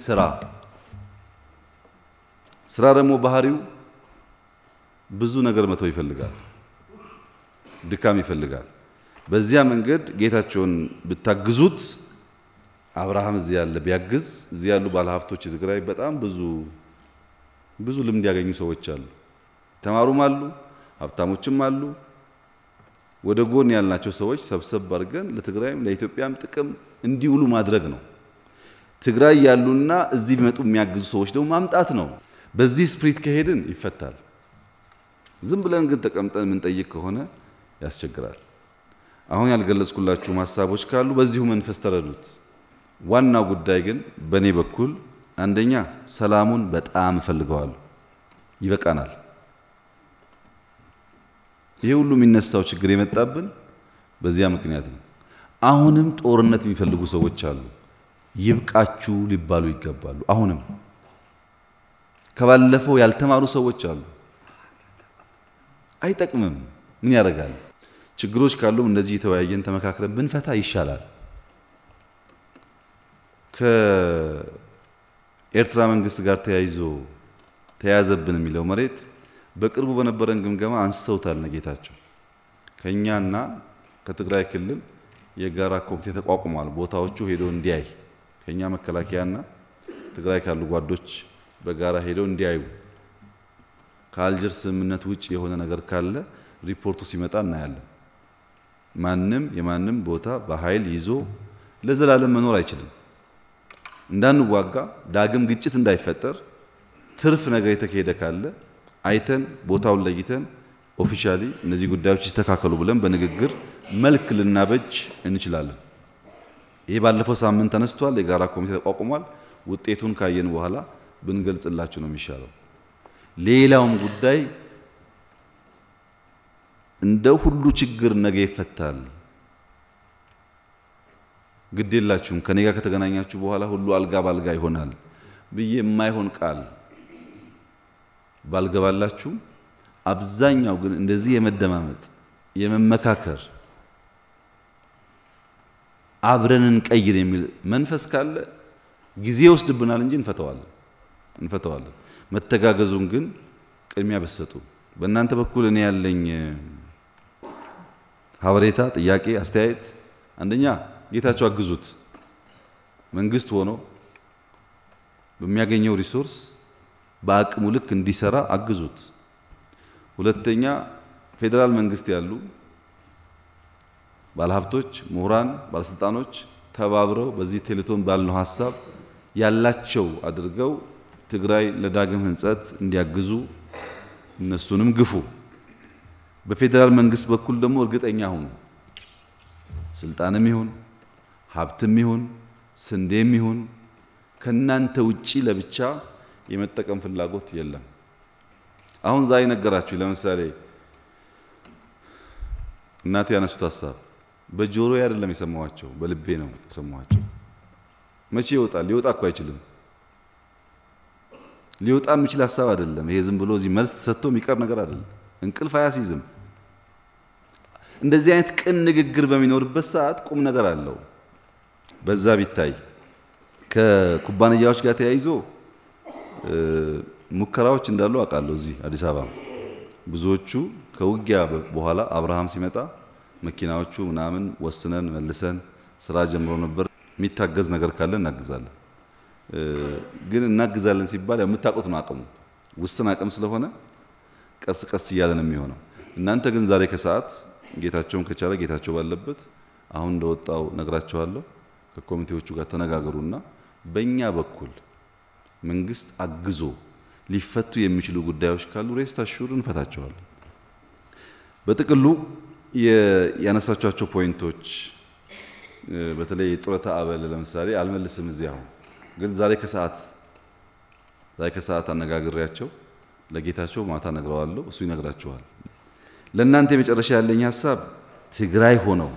ስራ ደግሞ ባህሪው ብዙ ነገር መተው ይፈልጋል፣ ድካም ይፈልጋል። በዚያ መንገድ ጌታቸውን ብታግዙት አብርሃም እዚህ ያለ ቢያግዝ እዚህ ያሉ ባለሀብቶች የትግራይ በጣም ብዙ ልምድ ያገኙ ሰዎች አሉ። ተማሩም አሉ፣ ሀብታሞችም አሉ። ወደ ጎን ያልናቸው ሰዎች ሰብሰብ አድርገን ለትግራይም ለኢትዮጵያም ጥቅም እንዲውሉ ማድረግ ነው። ትግራይ ያሉና እዚህ ቢመጡ የሚያግዙ ሰዎች ደግሞ ማምጣት ነው። በዚህ ስፕሪት ከሄድን ይፈታል። ዝም ብለን ግን ተቀምጠን የምንጠይቅ ከሆነ ያስቸግራል። አሁን ያልገለጽኩላችሁ ሀሳቦች ካሉ በዚሁ መንፈስ ተረዱት። ዋናው ጉዳይ ግን በኔ በኩል አንደኛ ሰላሙን በጣም እፈልገዋለሁ። ይበቃናል። ይሄ ሁሉ የሚነሳው ችግር የመጣብን በዚያ ምክንያት ነው። አሁንም ጦርነት የሚፈልጉ ሰዎች አሉ። ይብቃችሁ ሊባሉ ይገባሉ። አሁንም ከባለፈው ያልተማሩ ሰዎች አሉ። አይጠቅምም። ምን ያደርጋል? ችግሮች ካሉም እንደዚህ የተወያየን ተመካክረን ብንፈታ ይሻላል። ከኤርትራ መንግስት ጋር ተያያዘብን የሚለው መሬት በቅርቡ በነበረን ግምገማ አንስተውታል ነጌታቸው። ከኛና ከትግራይ ክልል የጋራ ኮሚቴ ተቋቁሟል። ቦታዎቹ ሄዶ እንዲያይ ከኛ መከላከያና ትግራይ ካሉ ጓዶች በጋራ ሄደው እንዲያዩ ከአልጀር ስምምነት ውጭ የሆነ ነገር ካለ ሪፖርቱ ሲመጣ እናያለን። የማንም ቦታ በኃይል ይዞ ለዘላለም መኖር አይችልም። እንዳንዋጋ ዳግም ግጭት እንዳይፈጠር ትርፍ ነገር የተካሄደ ካለ አይተን ቦታውን ለይተን ኦፊሻሊ እነዚህ ጉዳዮች ይስተካከሉ ብለን በንግግር መልክ ልናበጅ እንችላለን። ይሄ ባለፈው ሳምንት ተነስቷል። የጋራ ኮሚቴ ተቋቁሟል። ውጤቱን ካየን በኋላ ብንገልጽላችሁ ነው የሚሻለው። ሌላውም ጉዳይ እንደው ሁሉ ችግር ነገ ይፈታል ግድ የላችሁም ከኔ ጋር ከተገናኛችሁ በኋላ ሁሉ አልጋ ባልጋ ይሆናል ብዬ የማይሆን ቃል ባልገባላችሁ አብዛኛው ግን እንደዚህ የመደማመጥ የመመካከር አብረን እንቀይር የሚል መንፈስ ካለ ጊዜ ይወስድብናል እንጂ እንፈተዋለን መተጋገዙን ግን ቅድሚያ በሰጡ በእናንተ በኩል እኔ ያለኝ ሀበሬታ ጥያቄ አስተያየት አንደኛ ጌታቸው አግዙት መንግስት ሆኖ በሚያገኘው ሪሶርስ በአቅሙ ልክ እንዲሰራ አግዙት ሁለተኛ ፌደራል መንግስት ያሉ ባለሀብቶች ምሁራን ባለስልጣኖች ተባብረው በዚህ ቴሌቶን ባልነው ሐሳብ ያላቸው አድርገው ትግራይ ለዳግም ህንጸት እንዲያግዙ እነሱንም ግፉ በፌደራል መንግስት በኩል ደግሞ እርግጠኛ ሁኑ ስልጣንም ይሁን ሀብትም ይሁን ስንዴም ይሁን ከናንተ ውጪ ለብቻ የመጠቀም ፍላጎት የለም አሁን ዛሬ ነገራችሁ ለምሳሌ እናቴ ያነሱት ሐሳብ በጆሮ አይደለም የሰማዋቸው በልቤ ነው የሰማዋቸው መቼ ይወጣል ሊወጣ እኮ አይችልም ሊወጣ የሚችል ሐሳብ አይደለም ይሄ ዝም ብሎ እዚህ መልስ ተሰጥቶ የሚቀር ነገር አይደለም እንቅልፍ አያስይዝም እንደዚህ አይነት ቅን ንግግር በሚኖርበት ሰዓት ቁም ነገር አለው በዛ ቢታይ ከኩባንያዎች ጋር ተያይዞ ሙከራዎች እንዳሉ አውቃለሁ እዚህ አዲስ አበባ ብዙዎቹ ከውጊያ በኋላ አብርሃም ሲመጣ መኪናዎቹ ምናምን ወስነን መልሰን ስራ ጀምሮ ነበር የሚታገዝ ነገር ካለ እናግዛለን ግን እናግዛለን ሲባል የምታውቁት ነው አቅሙ ውስን አቅም ስለሆነ ቀስ ቀስ እያለ ነው የሚሆነው እናንተ ግን ዛሬ ከሰዓት ጌታቸውን ከቻለ ጌታቸው ባለበት አሁን እንደወጣው ነግራቸዋለሁ ከኮሚቴዎቹ ጋር ተነጋገሩና በእኛ በኩል መንግስት አግዞ ሊፈቱ የሚችሉ ጉዳዮች ካሉ ሬስት አሹር እንፈታቸዋለን በጥቅሉ ያነሳቻቸው ፖይንቶች በተለይ የጡረታ አበል ለምሳሌ አልመልስም እዚያው ግን ዛሬ ከሰዓት አነጋግሬያቸው ለጌታቸው ማታ ነግረዋለሁ እሱ ይነግራቸዋል ለእናንተ የመጨረሻ ያለኝ ሐሳብ ትግራይ ሆነው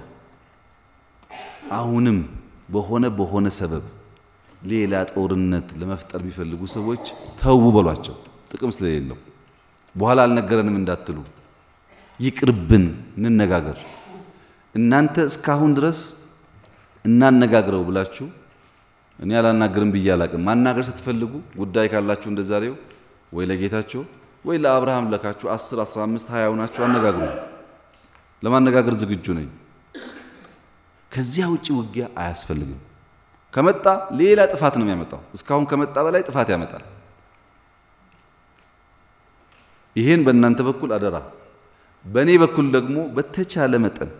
አሁንም በሆነ ሰበብ ሌላ ጦርነት ለመፍጠር ቢፈልጉ ሰዎች ተው በሏቸው ጥቅም ስለሌለው በኋላ አልነገረንም እንዳትሉ ይቅርብን እንነጋገር እናንተ እስካሁን ድረስ እናነጋግረው ብላችሁ እኔ አላናገርም ብያላቅም ማናገር ስትፈልጉ ጉዳይ ካላችሁ እንደዛሬው ወይ ለጌታቸው ወይ ለአብርሃም ለካችሁ 10 15 20 ሆናችሁ አነጋግሩ ለማነጋገር ዝግጁ ነኝ ከዚያ ውጪ ውጊያ አያስፈልግም ከመጣ ሌላ ጥፋት ነው የሚያመጣው እስካሁን ከመጣ በላይ ጥፋት ያመጣል ይሄን በእናንተ በኩል አደራ በኔ በኩል ደግሞ በተቻለ መጠን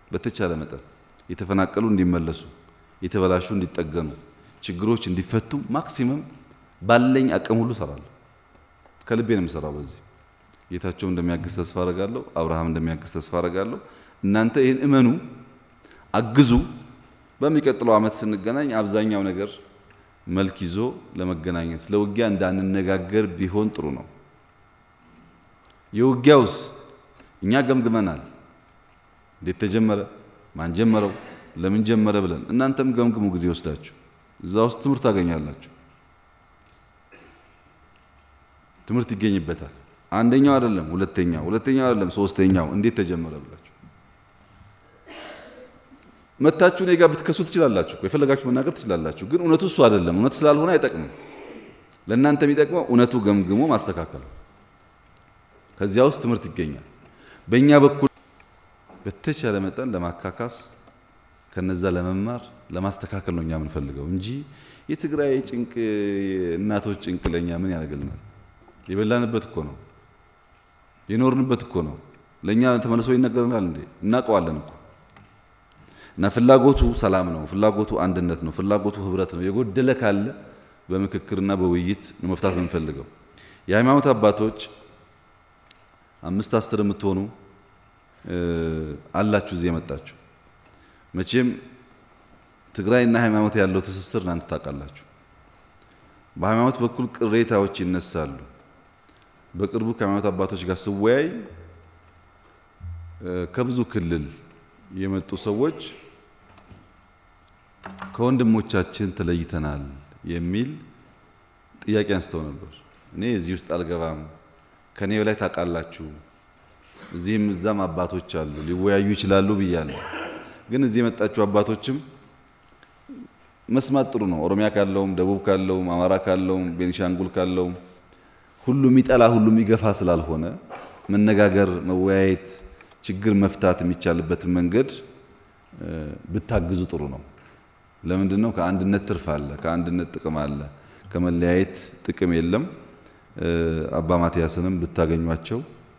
የተፈናቀሉ እንዲመለሱ የተበላሹ እንዲጠገኑ ችግሮች እንዲፈቱ ማክሲመም ባለኝ አቅም ሁሉ ሰራለሁ ከልቤ ነው የምሰራው በዚህ ጌታቸው እንደሚያግዝ ተስፋ አደርጋለሁ አብርሃም እንደሚያግዝ ተስፋ አደርጋለሁ እናንተ ይሄን እመኑ አግዙ በሚቀጥለው አመት ስንገናኝ አብዛኛው ነገር መልክ ይዞ ለመገናኘት ስለውጊያ እንዳንነጋገር ቢሆን ጥሩ ነው የውጊያውስ እኛ ገምግመናል እንዴት ተጀመረ ማን ጀመረው ለምን ጀመረ ብለን እናንተም ገምግሙ ጊዜ ወስዳችሁ እዛ ውስጥ ትምህርት ታገኛላችሁ ትምህርት ይገኝበታል አንደኛው አይደለም ሁለተኛው አይደለም ሶስተኛው እንዴት ተጀመረ ብላችሁ መታችሁ ነጋ ብትከሱ ትችላላችሁ የፈለጋችሁ መናገር ትችላላችሁ ግን እውነቱ እሱ አይደለም እውነት ስላልሆነ አይጠቅምም ለእናንተ የሚጠቅመው እውነቱ ገምግሞ ማስተካከል ከዚያ ውስጥ ትምህርት ይገኛል በእኛ በኩል በተቻለ መጠን ለማካካስ ከነዛ ለመማር ለማስተካከል ነው እኛ የምንፈልገው እንጂ የትግራይ ጭንቅ እናቶች ጭንቅለኛ ምን ያደርግልናል የበላንበት እኮ ነው የኖርንበት እኮ ነው ለኛ ተመልሶ ይነገረናል እንዴ እናቀዋለን እኮ እና ፍላጎቱ ሰላም ነው ፍላጎቱ አንድነት ነው ፍላጎቱ ህብረት ነው የጎደለ ካለ በምክክርና በውይይት መፍታት የምንፈልገው የሃይማኖት አባቶች 5-10 የምትሆኑ አላችሁ እዚህ የመጣችሁ መቼም ትግራይና ሃይማኖት ያለው ትስስር እናንተ ታውቃላችሁ በሃይማኖት በኩል ቅሬታዎች ይነሳሉ በቅርቡ ከሃይማኖት አባቶች ጋር ስወያይ ከብዙ ክልል የመጡ ሰዎች ከወንድሞቻችን ተለይተናል የሚል ጥያቄ አንስተው ነበር። እኔ እዚህ ውስጥ አልገባም፣ ከኔ በላይ ታውቃላችሁ፣ እዚህም እዛም አባቶች አሉ ሊወያዩ ይችላሉ ብያለሁ። ግን እዚህ የመጣችሁ አባቶችም መስማት ጥሩ ነው። ኦሮሚያ ካለውም፣ ደቡብ ካለውም፣ አማራ ካለውም፣ ቤኒሻንጉል ካለውም ሁሉም ይጠላ ሁሉም ይገፋ ስላልሆነ መነጋገር፣ መወያየት፣ ችግር መፍታት የሚቻልበትን መንገድ ብታግዙ ጥሩ ነው። ለምንድነው? ከአንድነት ትርፍ አለ፣ ከአንድነት ጥቅም አለ፣ ከመለያየት ጥቅም የለም። አባ ማቲያስንም ብታገኟቸው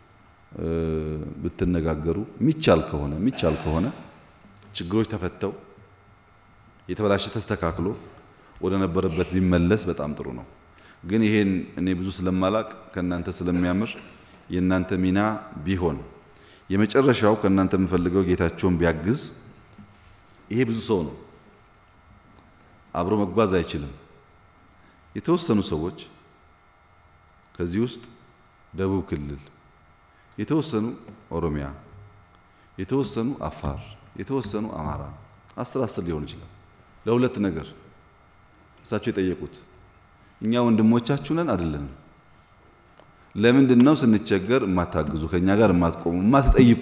ብትነጋገሩ የሚቻል ከሆነ ችግሮች ተፈተው የተበላሸ ተስተካክሎ ወደ ነበረበት ቢመለስ በጣም ጥሩ ነው። ግን ይሄን እኔ ብዙ ስለማላቅ ከናንተ ስለሚያምር የናንተ ሚና ቢሆን የመጨረሻው ከናንተ የምፈልገው ጌታቸውን ቢያግዝ። ይሄ ብዙ ሰው ነው፣ አብሮ መጓዝ አይችልም። የተወሰኑ ሰዎች ከዚህ ውስጥ ደቡብ ክልል፣ የተወሰኑ ኦሮሚያ፣ የተወሰኑ አፋር፣ የተወሰኑ አማራ 10 ሊሆን ይችላል። ለሁለት ነገር እሳቸው የጠየቁት እኛ ወንድሞቻችሁ ነን አይደለም? ለምንድነው ስንቸገር የማታግዙ ከኛ ጋር የማትቆሙ የማትጠይቁ?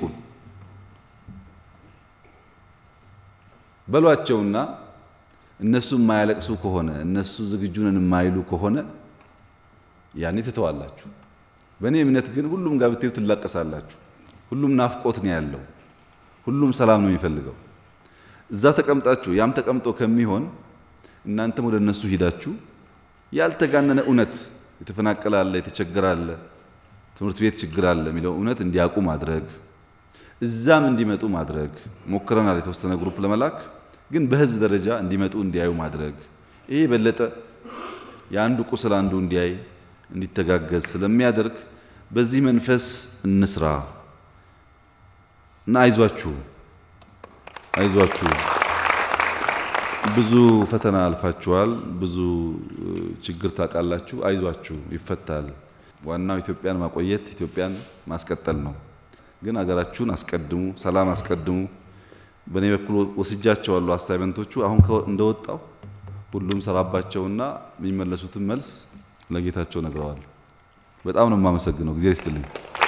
በሏቸውና እነሱ የማያለቅሱ ከሆነ እነሱ ዝግጁ ነን የማይሉ ከሆነ ያኔ ትተዋላችሁ። በእኔ እምነት ግን ሁሉም ጋር ብትሄዱ ትላቀሳላችሁ። ሁሉም ናፍቆት ነው ያለው፣ ሁሉም ሰላም ነው የሚፈልገው። እዛ ተቀምጣችሁ ያም ተቀምጦ ከሚሆን እናንተም ወደ እነሱ ሂዳችሁ ያልተጋነነ እውነት የተፈናቀለ አለ፣ የተቸገረ አለ፣ ትምህርት ቤት ችግር አለ የሚለው እውነት እንዲያውቁ ማድረግ፣ እዛም እንዲመጡ ማድረግ ሞክረናል። የተወሰነ ግሩፕ ለመላክ ግን በህዝብ ደረጃ እንዲመጡ እንዲያዩ ማድረግ፣ ይሄ በለጠ የአንዱ ቁስል አንዱ እንዲያይ እንዲተጋገዝ ስለሚያደርግ በዚህ መንፈስ እንስራ እና አይዟችሁ። ብዙ ፈተና አልፋችኋል፣ ብዙ ችግር ታውቃላችሁ። አይዟችሁ፣ ይፈታል። ዋናው ኢትዮጵያን ማቆየት፣ ኢትዮጵያን ማስቀጠል ነው። ግን አገራችሁን አስቀድሙ፣ ሰላም አስቀድሙ። በእኔ በኩል ወስጃቸዋለሁ አሳይመንቶቹ። አሁን እንደወጣው ሁሉም ሰራባቸውና የሚመለሱትን መልስ ለጌታቸው ነግረዋል። በጣም ነው የማመሰግነው። እግዚአብሔር ይስጥልኝ።